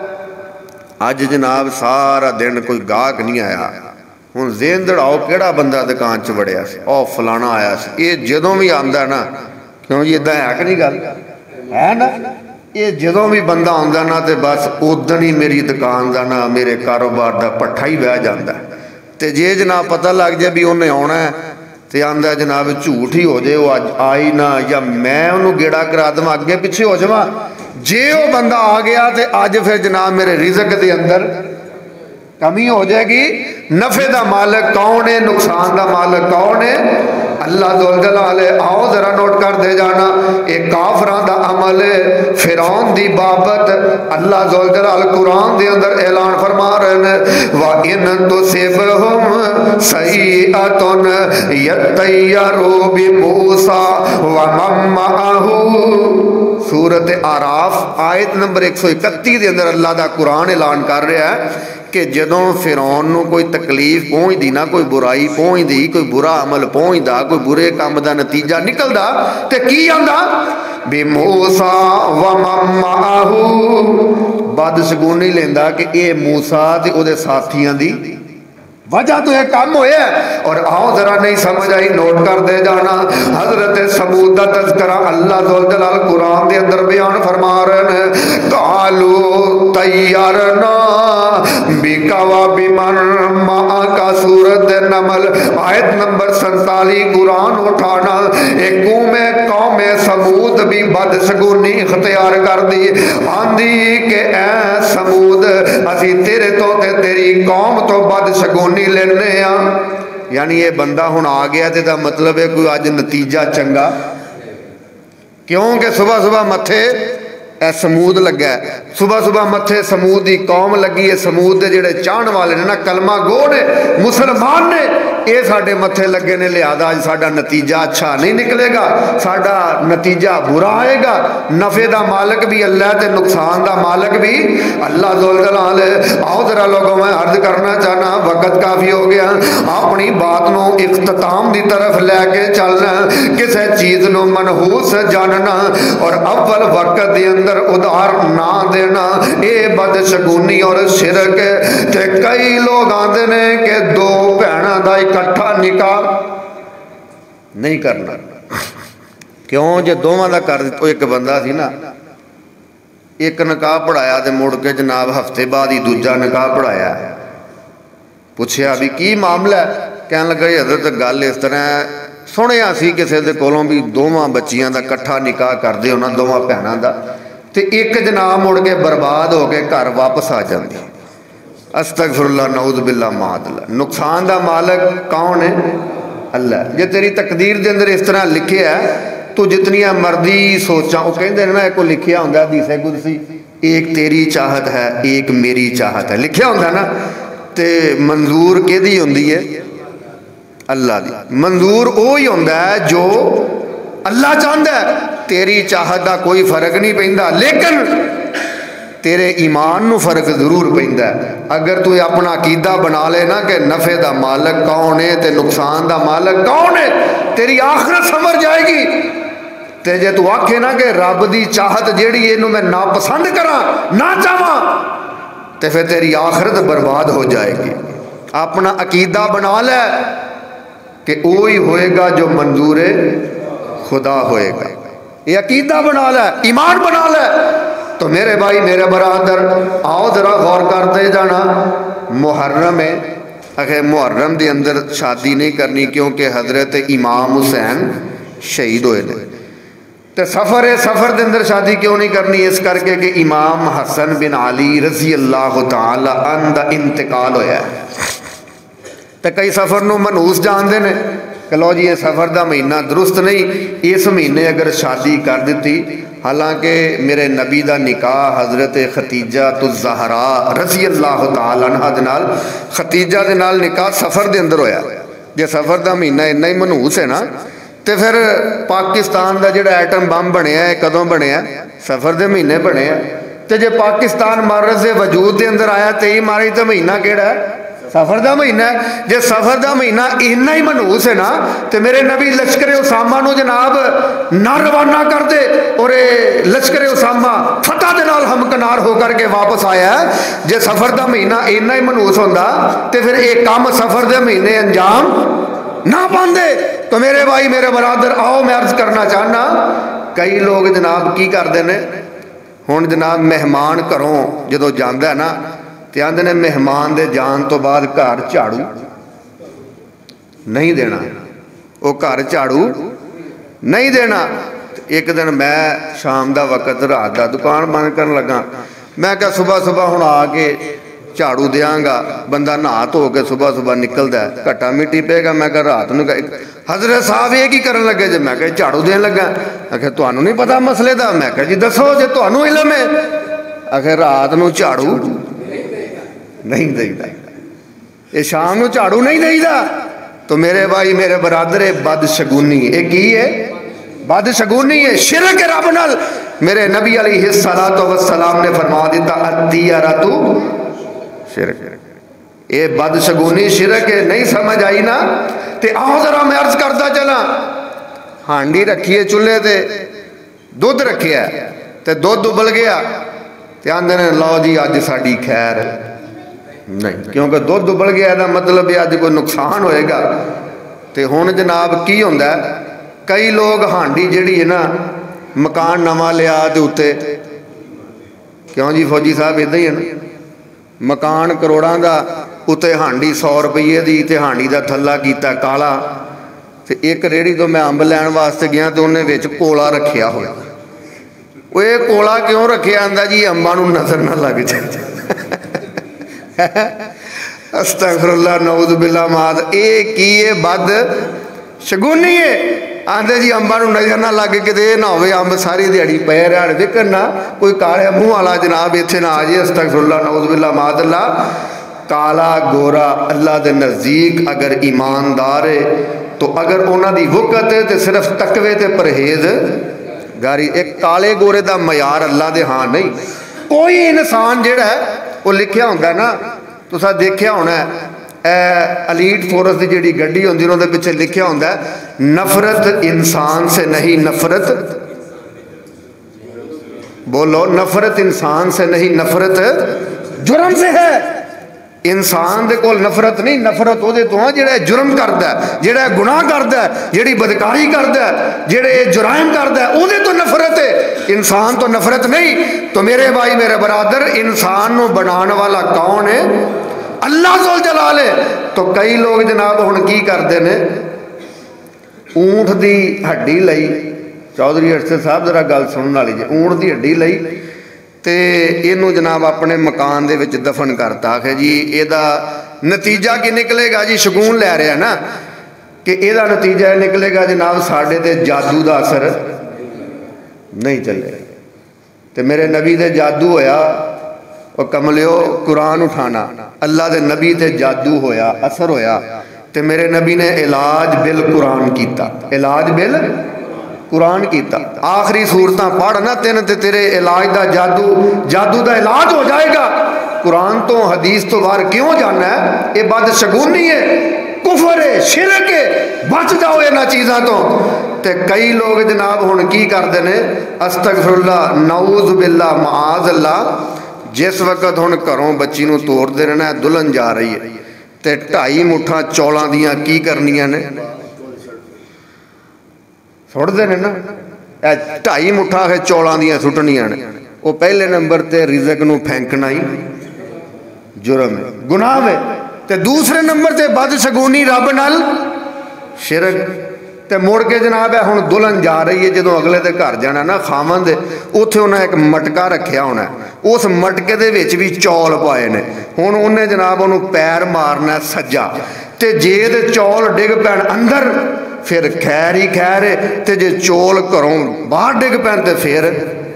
اج جناب سارا دن کوئی گاہک نہیں آیا، ہوں ذہن دڑاؤ کیڑا بندہ دکان چ وڑیا سی، او فلانا آیا سی۔ یہ جدوں بھی آندا نا، کیوں جی ادھا ہے کہ نہیں گل ہے نا، یہ جدوں بھی بندہ آندا نا تے بس ادھن ہی میری دکان دا نا، میرے کاروبار دا پٹھا ہی بہ جاندا ہے۔ تے جے جناب پتہ لگ جائے بھی انہیں آنا ہے تے آندا جناب جھوٹ ہی ہو جائے وہ اج آئی نہ، یا میں انہوں گیڑا کرا دوں اگے پیچھے ہو جاواں، جے وہ بندہ آ گیا تے اج پھر جناب میرے رزق دے اندر کمی ہو جائے گی۔ نفع دا مالک کون ہے، نقصان دا مالک کون ہے؟ اللہ ذوالجلال ہے۔ آؤ ذرا نوٹ کر دے جانا، ایک کافران دا عمل ہے۔ فرعون دی بابت اللہ ذوالجلال قرآن دے اندر اعلان فرما رہے ہیں، وَإِن تُصِبْهُمْ سَيِّئَةٌ يَطَّيَّرُوا بِمُوسَىٰ وَمَن مَّعَهُ۔ سورۃ اعراف آیت نمبر ایک سو اکتی دے اندر اللہ دا قرآن اعلان کر رہا ہے کہ جدوں فرعون نو کوئی تکلیف پہنچ دی، نہ کوئی برائی پہنچ دی، کوئی برا عمل پہنچ دا، کوئی برے کام دا نتیجہ نکل دا، تے کی آندا؟ بِمُوسَىٰ وَمَن مَّعَهُ، بدشگونی لیندا کہ اے موسیٰ تے او دے ساتھیاں دی وجہ تو یہ کام ہوئے ہے۔ اور آؤ ذرا نہیں سمجھ آئی نوٹ کر دے جانا، حضرت سمود دا تذکرہ اللہ ذوالجلال قرآن دے اندر بیان فرما رہے ہیں، قالوا طیرنا بک وبمن معک، سورۃ نمل آیت نمبر سنتالی قرآن اٹھانا۔ ایک قوم قوم سمود بھی بدشگونی اختیار کر دی، آندی کہ اے سمود اسی تیرے تو تے تیری قوم تو بدشگونی لینے ہاں۔ یعنی یہ بندہ ہن آ گیا تے دا مطلب ہے کوئی اج نتیجہ چنگا، کیونکہ صبح صبح متھے ए समूद लगा है, सुबह सुबह मत्थे समूद की कौम लगी है। समूद के जिहड़े चाहण वाले ने ना कलमा गो ने मुसलमान ने, ये साडे मत्थे लगे ने, लिहाजा अज साडा नतीजा अच्छा नहीं निकलेगा, साडा नतीजा बुरा आएगा। नफे का मालक भी अल्लाह ते नुकसान का मालक भी अल्लाह जुल जलाल। आओ जरा लोगों मैं अर्ज करना चाहना, वक्त काफ़ी हो गया, अपनी बात को इख्तिताम की तरफ लैके चलना, किसी चीज़ को मनहूस जानना और अव्वल वक्त के अंदर उधार ना देना, ये बदशगुनी और शिरक। ते कई लोग आते ने कि दो भैनों का इकट्ठा निकाह नहीं करना। क्यों? जो दोवां का कर दिता, एक बंदा सी ना, एक निकाह पढ़ाया तो मुड़ के जनाब हफ्ते बाद ही दूजा निकाह पढ़ाया। पूछया भी की मामला है? कहने लगा हज़रत गल इस तरह सुनिया सी किसी के कोलों भी दोवां बच्चियां का इकट्ठा निकाह करते हो ना, दोवां भैनों का, तो एक जनाब मुड़ के बर्बाद हो के घर वापस आ जाती। अस्तगफिरुल्लाह नऊज़ बिल्लाह मादल्ला। नुकसान का मालक कौन है? अल्लाह। जे तेरी तकदीर के अंदर इस तरह लिखे है, तू जितनियां मर्जी सोचा, वो कहते ना एक लिखिया होंगे हदीसे कुदसी, एक तेरी चाहत है एक मेरी चाहत है, लिखिया होंगे ना, तो मंजूर किहदी होंदी है? अल्लाह दी। मंजूर वो ही होंदा है जो अल्लाह चाहता है। तेरी चाहत का कोई फर्क नहीं पैंदा, लेकिन तेरे ईमान नू फर्क जरूर पैंदा है। अगर तू अपना अकीदा बना लेना कि नफे का मालक कौन है तो नुकसान का मालक कौन है, तेरी आखिरत समझ जाएगी। तो जे तू आखे ना कि रब की चाहत जिहड़ी इहनू मैं नापसंद करा ना चाहवा, तो फिर तेरी आखिरत बर्बाद हो जाएगी। अपना अकीदा बना ले कि वो ही होएगा जो मंजूर खुदा होएगा। ये अकीदा बना ले, ईमान बना ले। तो मेरे भाई मेरे बरादर, आओ जरा गौर करते जाना। मुहर्रम है, अगर मुहर्रम के अंदर शादी नहीं करनी क्योंकि हजरत इमाम हुसैन शहीद होए ने। तो सफ़र है, सफ़र के अंदर शादी क्यों नहीं करनी? इस करके कि इमाम हसन बिन अली रजी अल्लाह तआला अन्हु दा इंतकाल होया है। तो कई सफ़र नूं मनहूस जानते हैं कि लो जी ये सफ़र का महीना दुरुस्त नहीं, इस महीने अगर शादी कर दी। हालांकि मेरे नबी का निकाह हज़रत खतीजा तो ज़हरा रज़ी अल्लाह तआला अन्हा दे नाल, खतीजा दे नाल निकाह सफ़र के अंदर होया। जे सफ़र का महीना इन्ना ही मनहूस है ना, तो फिर पाकिस्तान का जिहड़ा एटम बम बनया है कदों बनया? सफ़र के महीने बनया। तो जे पाकिस्तान मारज वजूद के अंदर आया तेई मार्च तो महीना केड़ा है? सफ़र का महीना है। जे सफ़र का महीना इन्ना ही मनहूस है ना, तो मेरे नबी लश्कर उसामा नू जनाब ना रवाना कर दे और लश्कर उसामा फतह दे नाल हमकनार होकर के वापस आया है। जे सफ़र का महीना इन्ना ही मनहूस होंदा तो फिर एक काम सफ़र के महीने अंजाम ना पाते। तो मेरे भाई मेरे बरादर, आओ मैं अर्ज करना चाहना, कई लोग जनाब की करते हैं हुण जनाब मेहमान घरों जो जाता है ना, तो आंदे ने मेहमान दे जान तो बाद घर झाड़ू नहीं देना, वो घर झाड़ू नहीं देना। एक दिन मैं शाम का वक्त रात का दुकान बंद कर लगा, मैं क्या सुबह सुबह हुण आके झाड़ू देंगा, बंदा नहा धो के सुबह सुबह निकलता है, घट्टा मिट्टी पेगा। मैं क्या रात में हजरत साहब ये की करन लगे जे? मैं क्या झाड़ू देन लगा। आखिर तुहानू नहीं पता मसले का? मैं क्या जी दसो जे तुहानू इलम है। आखिर रात नू झाड़ू नहीं देईदा, ये शाम नू झाड़ू नहीं देईदा। तो मेरे भाई मेरे बरादर बदशगुनी, ये की है? बदशगुनी है, शिरक है रब नाल। मेरे नबी अलैहिस्सलातु वस्सलाम ने फरमा दिता अत्तियरतु शिरक, ये बदशगुनी शिरक है। नहीं समझ आई ना? ते आओ जरा मैं अर्ज करता चला। हांडी रखी है चूल्हे ते, दुध रखिया ते दुध उबल गया, ते आंदे ने लो जी अज साडी खैर नहीं, क्योंकि दुध उबल गया दा मतलब है अज कोई नुकसान होएगा। तो हुण जनाब की होंदा, कई लोग हांडी जिहड़ी है ना मकान नवा लिया ते उत्ते, क्यों जी फौजी साहब इदां ही है ना, मकान करोड़ां दा उत्ते हांडी सौ रुपये दी, ते हांडी दा थल्ला कीता काला। ते एक रेहड़ी तो मैं अंब लैण वास्ते गया तो उन्हें विच कोला रखिया होया। वो ये कोला क्यों रखिया? आंदा जी अंबां नूं नज़र ना लग जाए। अस्तगफिरुल्लाह नऊज़ बिल्लाह माद, ए की बद शगुनी है। आंदे जी अंबां नूं नज़र ना लग किते ना होवे अंब सारी दिहाड़ी पे रहण फिकर ना कोई काले मूँह वाला जनाब इत्थे ना आ जाए अस्तगफिरुल्लाह नऊज़ुबिल्लाह मादल्ला। काला गोरा अल्लाह दे नज़दीक अगर ईमानदार है तो अगर उन्हां दी वक़्त है तो सिर्फ तकवे ते परहेज गारी। एक काले गोरे दा मयार अल्लाह दे हाँ नहीं। कोई इंसान जिहड़ा है वो लिखिया हुंदा ना तुसां देखिया होना एलीट फोर्स की जिहड़ी गड्डी होंदी उहदे पिछे लिखिया हुंदा नफरत इंसान से नहीं, नफरत बोलो, नफरत इंसान से नहीं, नफरत जुर्म से है। इंसान दे कोल नफरत नहीं, नफरत उहदे तो है जिहड़ा जुर्म करदा है, जिहड़ा गुनाह करदा है, जिहड़ी बदकारी करदा है, जिहड़े जुराइम करदा है, उहदे तो नफरत है, इंसान तो नफरत नहीं। तो मेरे भाई मेरे बरादर, इंसान को बनाने वाला कौन है? अल्लाह जुल जलाल है। तो कई लोग जनाब हुण की करते ने, ऊंठ की हड्डी लई, चौधरी अरशद साहब जरा गल सुनने वाली जी, ऊंठ की हड्डी लई ते इनू जनाब अपने मकान दे विच दफन करता। आखे जी एदा नतीजा की निकलेगा जी, शगून लै रहा ना कि एदा नतीजा निकलेगा जनाब साढ़े ते जादू का असर नहीं चले। तो मेरे नबी दे जादू होया, और कमलियो कुरान उठाना, अल्लाह दे नबी ते जादू होया, असर होया। तो मेरे नबी ने इलाज बिल कुरान कीता, इलाज बिल कुरान कीता। आखिरी सूरतां पढ़ ना तेन ते तेरे इलाज दा जादू जादू दा इलाज हो जाएगा। कुरान तो हदीस तो बाहर क्यों जाना है? ये बदशगुनी है, कुफर है, शिरक है, बच जाओ इन्हां चीज़ां तो। ते कई लोग जनाब हुण की करदे ने, अस्तगफिरुल्लाह नऊज़ बिल्लाह माज़ अल्लाह। जिस वक्त हुण घरों बच्ची नूं तोरदे रहना, दुल्हन जा रही है ते ढाई मुठा चौलां दियां की करनियां ने, सुटते ने ना, ढाई मुठा है चौलां दियां सुटनियां ने। वो पहले नंबर ते रिज़क नूं फेंकना ही जुर्म है, गुनाह है। ते दूसरे नंबर ते बदशगुनी रब नाल शिरक। ते मुड़ के जनाब है हुण दुल्हन जा रही है, जदों अगले दे घर जाना ना खावंद, उत्थे उन्हें एक मटका रखिया होना, उस मटके दे विच भी चौल पाए ने। हुण उन्हें जनाब उन्हों पैर मारना सज्जा, ते जे दे चौल डिग पैण अंदर फिर खैर ही खैर है, ते जे चौल घरों बाहर डिग पैण ते फिर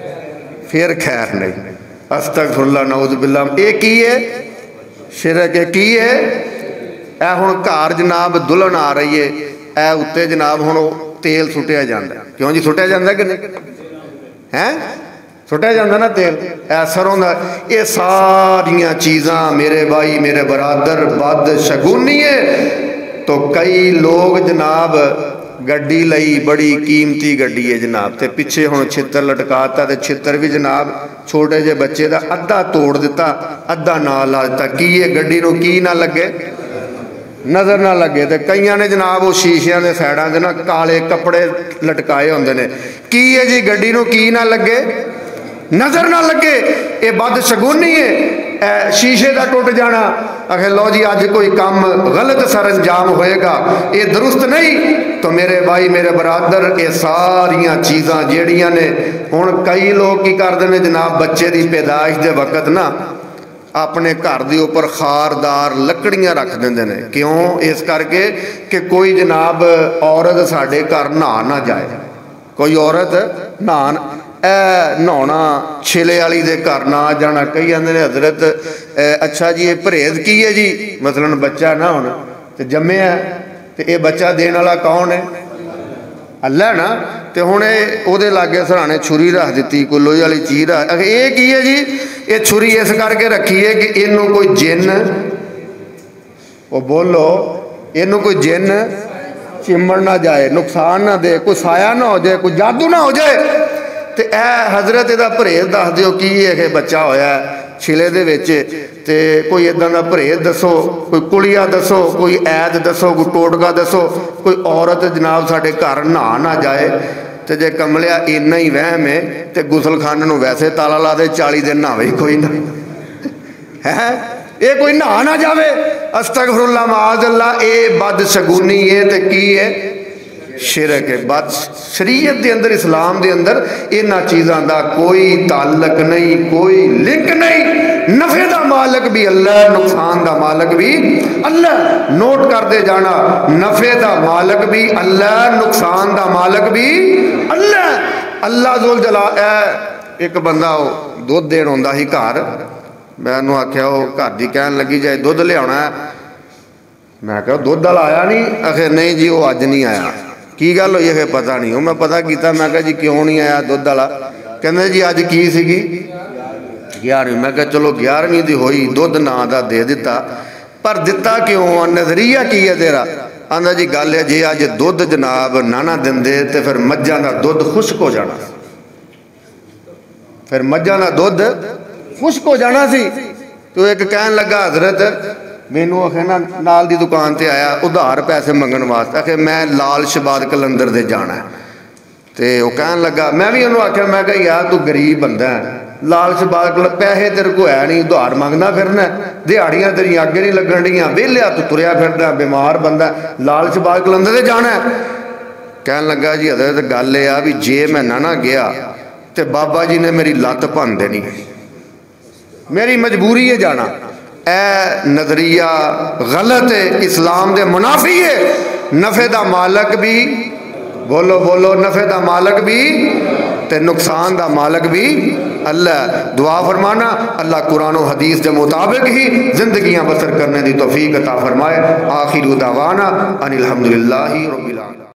फिर खैर नहीं। अस्तगफिरुल्लाह नऊज़ बिल्लाह। ये की है? शिरक है। की है? ए हुण घर जनाब दुल्हन आ रही है, ए उत्ते जनाब हुण तेल सुटिया जाता। क्यों जी सुटिया जाता कि नहीं है? सुटिया जाता ना तेल, ए सरों दा। ये सारियां चीज़ां मेरे भाई मेरे बरादर बदशगुनी है। तो कई लोग जनाब गड्डी लई, बड़ी कीमती गड्डी है जनाब, ते पिछे हुण छित्तर लटकाता, ते छित्तर भी जनाब छोटे जे बच्चे दा अद्धा तोड़ दिता, अद्धा नाल ला दिता। की ये गड्डी नूं की ना लगे, नज़र ना लगे। तो कईयां ने जनाब वो शीशियां दे साइडां ते ना काले कपड़े लटकाए होंदे ने। की है जी गड्डी नूं की ना लगे, नज़र ना लगे। ये बदशगुनी है। ए शीशे का टुट जाना, आखे लो जी अज कोई काम गलत सर अंजाम होएगा, ये दुरुस्त नहीं। तो मेरे भाई मेरे बरादर, ये सारियां चीज़ां जेड़ियां ने, हुण कई लोग की करदे ने जनाब बच्चे की पैदाइश के वक्त ना अपने घर के उपर खारदार लकड़ियां रख देंदे ने। क्यों? इस करके कि कोई जनाब औरत साडे घर नहा ना जाए, कोई औरत नहा ए नहाना छिले वाली दे घर ना जाना। कई आंदे ने हजरत अच्छा जी ये परहेज की है जी, मसलन बच्चा ना होना तो जम्मिया तो ये बच्चा देने वाला कौन है? अल्लाह ना। तो हुण उहदे लागे सराने छुरी रख दी, कोई लोहे वाली चीज़ रख। अगर ये की है जी? ये छुरी इस करके रखी है कि इनू कोई जिन, वो बोलो इनू कोई जिन चिमड़ ना जाए, नुकसान ना दे, कोई साया ना हो जाए, कोई जादू ना हो जाए। तो ए हजरत इहदा परहेज दस दिओ की है बच्चा होया छिले दे विच, ते कोई इदां दा परहेज दसो, कोई कुलिया दसो, कोई ऐद दसो, कोई टोटका दसो, कोई औरत जनाब साडे घर नहा ना जाए। तो जे कमलिया इन्ना ही वहम है तो गुसलखाने नूं वैसे ताला ला दे, चाली दिन नहावे ही कोई ना है, ये कोई नहा ना जावे। अस्तगफिरुल्लाह माज़अल्लाह। ये बदशगुनी है। तो की है? شرک ہے. بات شریعت دے اندر اسلام دے اندر انہاں چیزاں دا کوئی تعلق نہیں, کوئی لنک نہیں. نفع دا مالک بھی اللہ, نقصان دا مالک بھی اللہ. نوٹ کر دے جانا, نفع دا مالک بھی اللہ, نقصان دا مالک بھی اللہ. اللہ ذوال جلال. ایک بندہ دودھ دین ہوندا ہی گھر, میں انہوں آکھیا وہ گھر دی کہن لگی جائے دودھ لے آنا ہے. میں کہا دودھ والا آیا نہیں؟ آخر نہیں جی وہ اج نہیں آیا. کی گل ہوئی ہے پتہ نہیں. وہ میں پتہ کیتا, میں کہا جی کیوں نہیں آیا دودھ والا؟ کہندے جی اج کی سیگی گیارہویں. میں کہا چلو گیارہویں دی ہوئی, دودھ نا دا دے دیتا, پر دتا کیوں؟ نظریہ کی ہے تیرا؟ آندا جی گل ہے جی اج دودھ جناب نانا دندے تے پھر مجھاں دا دودھ خشک ہو جانا, پھر مجھاں دا دودھ خشک ہو جانا سی. تو ایک کہن لگا حضرت مینوں آخر نال دی دکان تے آیا ادھار پیسے منگن واسطے, آخر میں لال شباد کلندر دے جانا ہے. تے وہ کہن لگا, میں بھی انہوں آخیا, میں کہا یار تو غریب بندہ ہے, لال شباد کلندر پیسے تیرے کو ہے نہیں, ادھار منگنا پھرنا, دیہڑیاں تیریاں اگے نہیں لگن ڈیاں, ویلیا تو تریا پھردا, بیمار بندہ, لال شباد کلندر دے جانا ہے. کہن لگا جی حضرت گل یہ آ بھی جے میں نہ نہ گیا تے بابا جی نے میری لت بھن دینی, میری مجبوری ہے جانا. اے نظریہ غلط ہے, اسلام دے منافی ہے. نفع دا مالک بھی, بولو بولو, نفع دا مالک بھی تے نقصان دا مالک بھی اللہ. دعا فرمانا اللہ قرآن و حدیث کے مطابق ہی زندگیاں بسر کرنے دی توفیق عطا فرمائے. آخر دعوانا ان الحمدللہ رب العالمین.